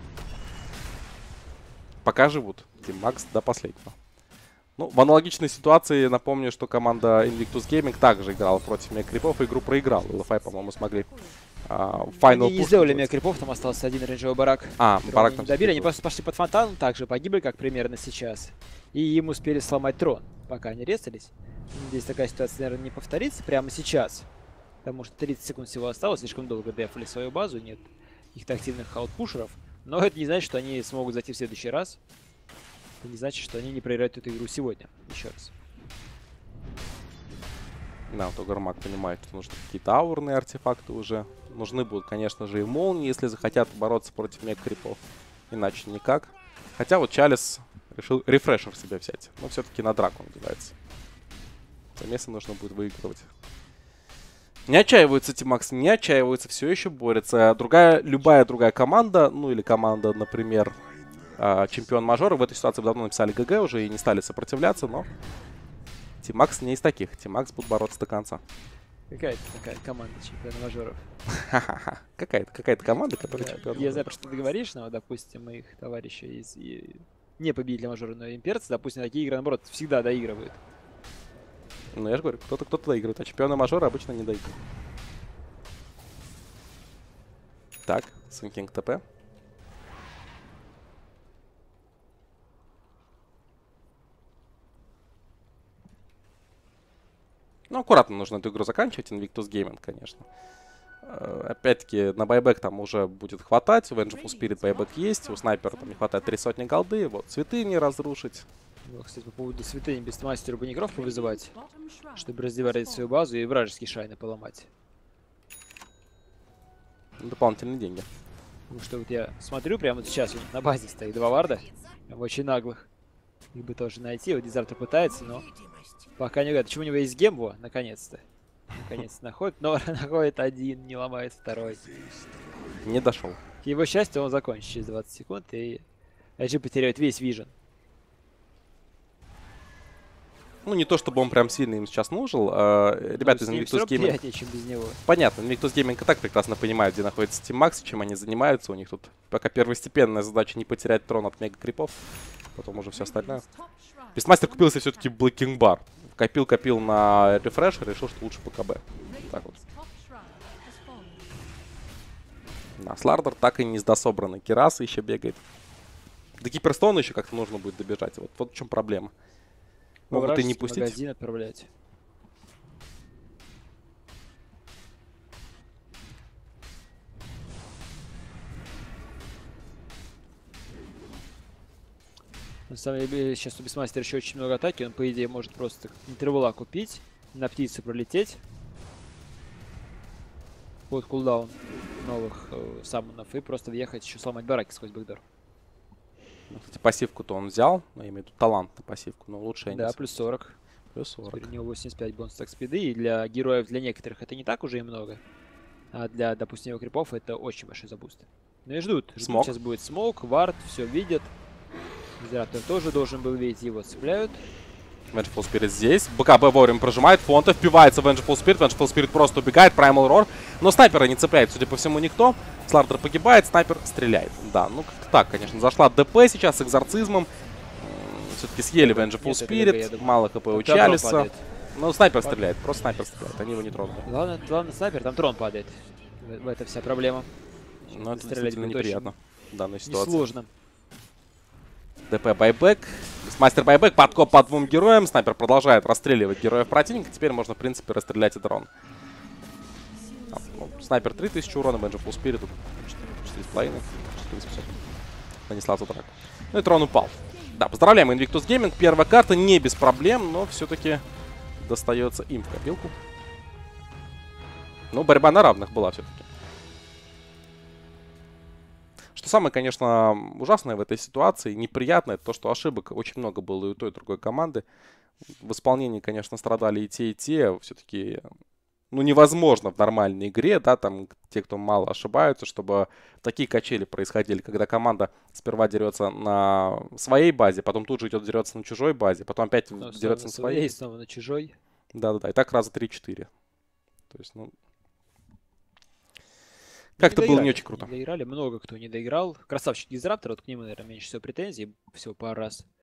Пока живут. Team Max до последнего. Ну, в аналогичной ситуации напомню, что команда Invictus Gaming также играла против мега-крипов, и игру проиграла. эл эф ай, по-моему, смогли а, Final Они не сделали мега-крипов, там остался один рейнджевый барак. А, барак там добили, они просто пошли под фонтаном, также погибли, как примерно сейчас. И им успели сломать трон, пока они резались. Здесь такая ситуация, наверное, не повторится прямо сейчас. Потому что тридцать секунд всего осталось, слишком долго дефали свою базу, нет каких-то активных аутпушеров. Но это не значит, что они смогут зайти в следующий раз. Это не значит, что они не проиграют эту игру сегодня. Еще раз. Да, вот Огармак понимает, что нужны какие-то аурные артефакты уже. Нужны будут, конечно же, и молнии, если захотят бороться против мега-крипов. Иначе никак. Хотя вот Чалис решил рефрешер себе взять. Но все-таки на драку надевается. Замесы нужно будет выигрывать. Не отчаиваются Тимакс, не отчаиваются, все еще борются. Другая, любая другая команда, ну или команда, например, чемпион мажора, в этой ситуации давно написали ГГ уже и не стали сопротивляться, но Тимакс не из таких. Тимакс будут бороться до конца. Какая-то такая команда чемпиона мажоров. Какая-то какая-то команда, которая Да, чемпион. я знаю, про что ты говоришь, но, допустим, моих товарищей из и не победителя мажора, но имперцы, допустим, такие игры, наоборот, всегда доигрывают. Ну, я же говорю, кто-то кто-то доигрывает, а чемпионы мажора обычно не доигрывают. Так, Сункинг ТП. Ну, аккуратно нужно эту игру заканчивать. Invictus Gaming, конечно. Э, Опять-таки, на байбек там уже будет хватать. У Vengeful Spirit байбек есть. У снайпера там не хватает три сотни голды. Вот, цветы не разрушить. Ну, кстати, по поводу святыни без мастера банигров повызывать, чтобы раздевать свою базу и вражеские шайны поломать. Дополнительные деньги. Потому что вот я смотрю, прямо вот сейчас у них на базе стоит два варда. Прям очень наглых. Их бы тоже найти. Вот Дизраптор пытается, но пока не говорят. Почему у него есть гембо? Наконец-то. Наконец-то находит. Но находит один, не ломает второй. Не дошел. К его счастью, он закончит через двадцать секунд и Эджи потеряет весь вижен. Ну, не то, чтобы он прям сильно им сейчас нужен. Э, ребята из Invictus Gaming... чем без него. Понятно, Invictus Gaming и так прекрасно понимают, где находится Team Max, чем они занимаются. У них тут пока первостепенная задача не потерять трон от мега-крипов. Потом уже все остальное. Бестмастер купил себе все-таки Блэкинг Бар. Копил-копил на рефреш, решил, что лучше ПКБ. Так вот. Да, Слардер так и не сдособранный. Кираса еще бегает. До Киперстона еще как-то нужно будет добежать. Вот, вот в чем проблема. Могут и не пустить. Магазин отправлять. На самом деле, сейчас у Бисмастера еще очень много атаки. Он, по идее, может просто интервала купить, на птицу пролететь. Под кулдаун новых э, саммонов и просто въехать, еще сломать бараки сквозь бэкдор. Ну, кстати, пассивку-то он взял. Но я имею в виду талант на пассивку, но лучше Да, плюс сорок. Плюс сорок. Теперь у него восемьдесят пять бонус так спиды. И для героев, для некоторых это не так уже и много. А для, допустим, его крипов это очень большой забуст. Ну и ждут. ждут. Смог. Сейчас будет смог, вард, все видят. Дизраптор тоже должен был видеть, его цепляют. Vengeful Spirit здесь. БКБ вовремя прожимает. Фонта впивается в Vengeful Spirit. Vengeful Spirit просто убегает. Primal Roar. Но снайпера не цепляет, судя по всему, никто. Слардер погибает, снайпер стреляет. Да, ну как-то так, конечно. Зашла ДП сейчас с экзорцизмом. Все-таки съели Vengeful Нет, это Spirit. ДП, Мало хп у Там трон Чалиса. падает. Ну, снайпер стреляет. Просто снайпер стреляет. Они его не тронули. Главное, главное снайпер, там трон падает. В, в это вся проблема. Но это Стрелять действительно будет неприятно в данной ситуации. Несложно. ДП байбек. Мастер байбек. Подкоп по двум героям. Снайпер продолжает расстреливать героев противника. Теперь можно, в принципе, расстрелять и дрон. А, ну, снайпер три тысячи урона. Vengeful Spirit четыре с половиной. четыре семьсот. Нанесла за драку. Ну и трон упал. Да, поздравляем Invictus Gaming. Первая карта не без проблем, но все-таки достается им в копилку. Ну, борьба на равных была все-таки. Что самое, конечно, ужасное в этой ситуации, неприятное, это то, что ошибок очень много было и у той, и у другой команды. В исполнении, конечно, страдали и те, и те. Все-таки, ну, невозможно в нормальной игре, да, там, те, кто мало ошибаются, чтобы такие качели происходили, когда команда сперва дерется на своей базе, потом тут же идет дерется на чужой базе, потом опять Но дерется на своей. снова на чужой. Да-да-да, и так раза три-четыре. То есть, ну... Не Как-то было доиграли, не очень круто. Не доиграли, много кто не доиграл. Красавчик Дизраптор, вот к нему, наверное, меньше всего претензий, всего пару раз.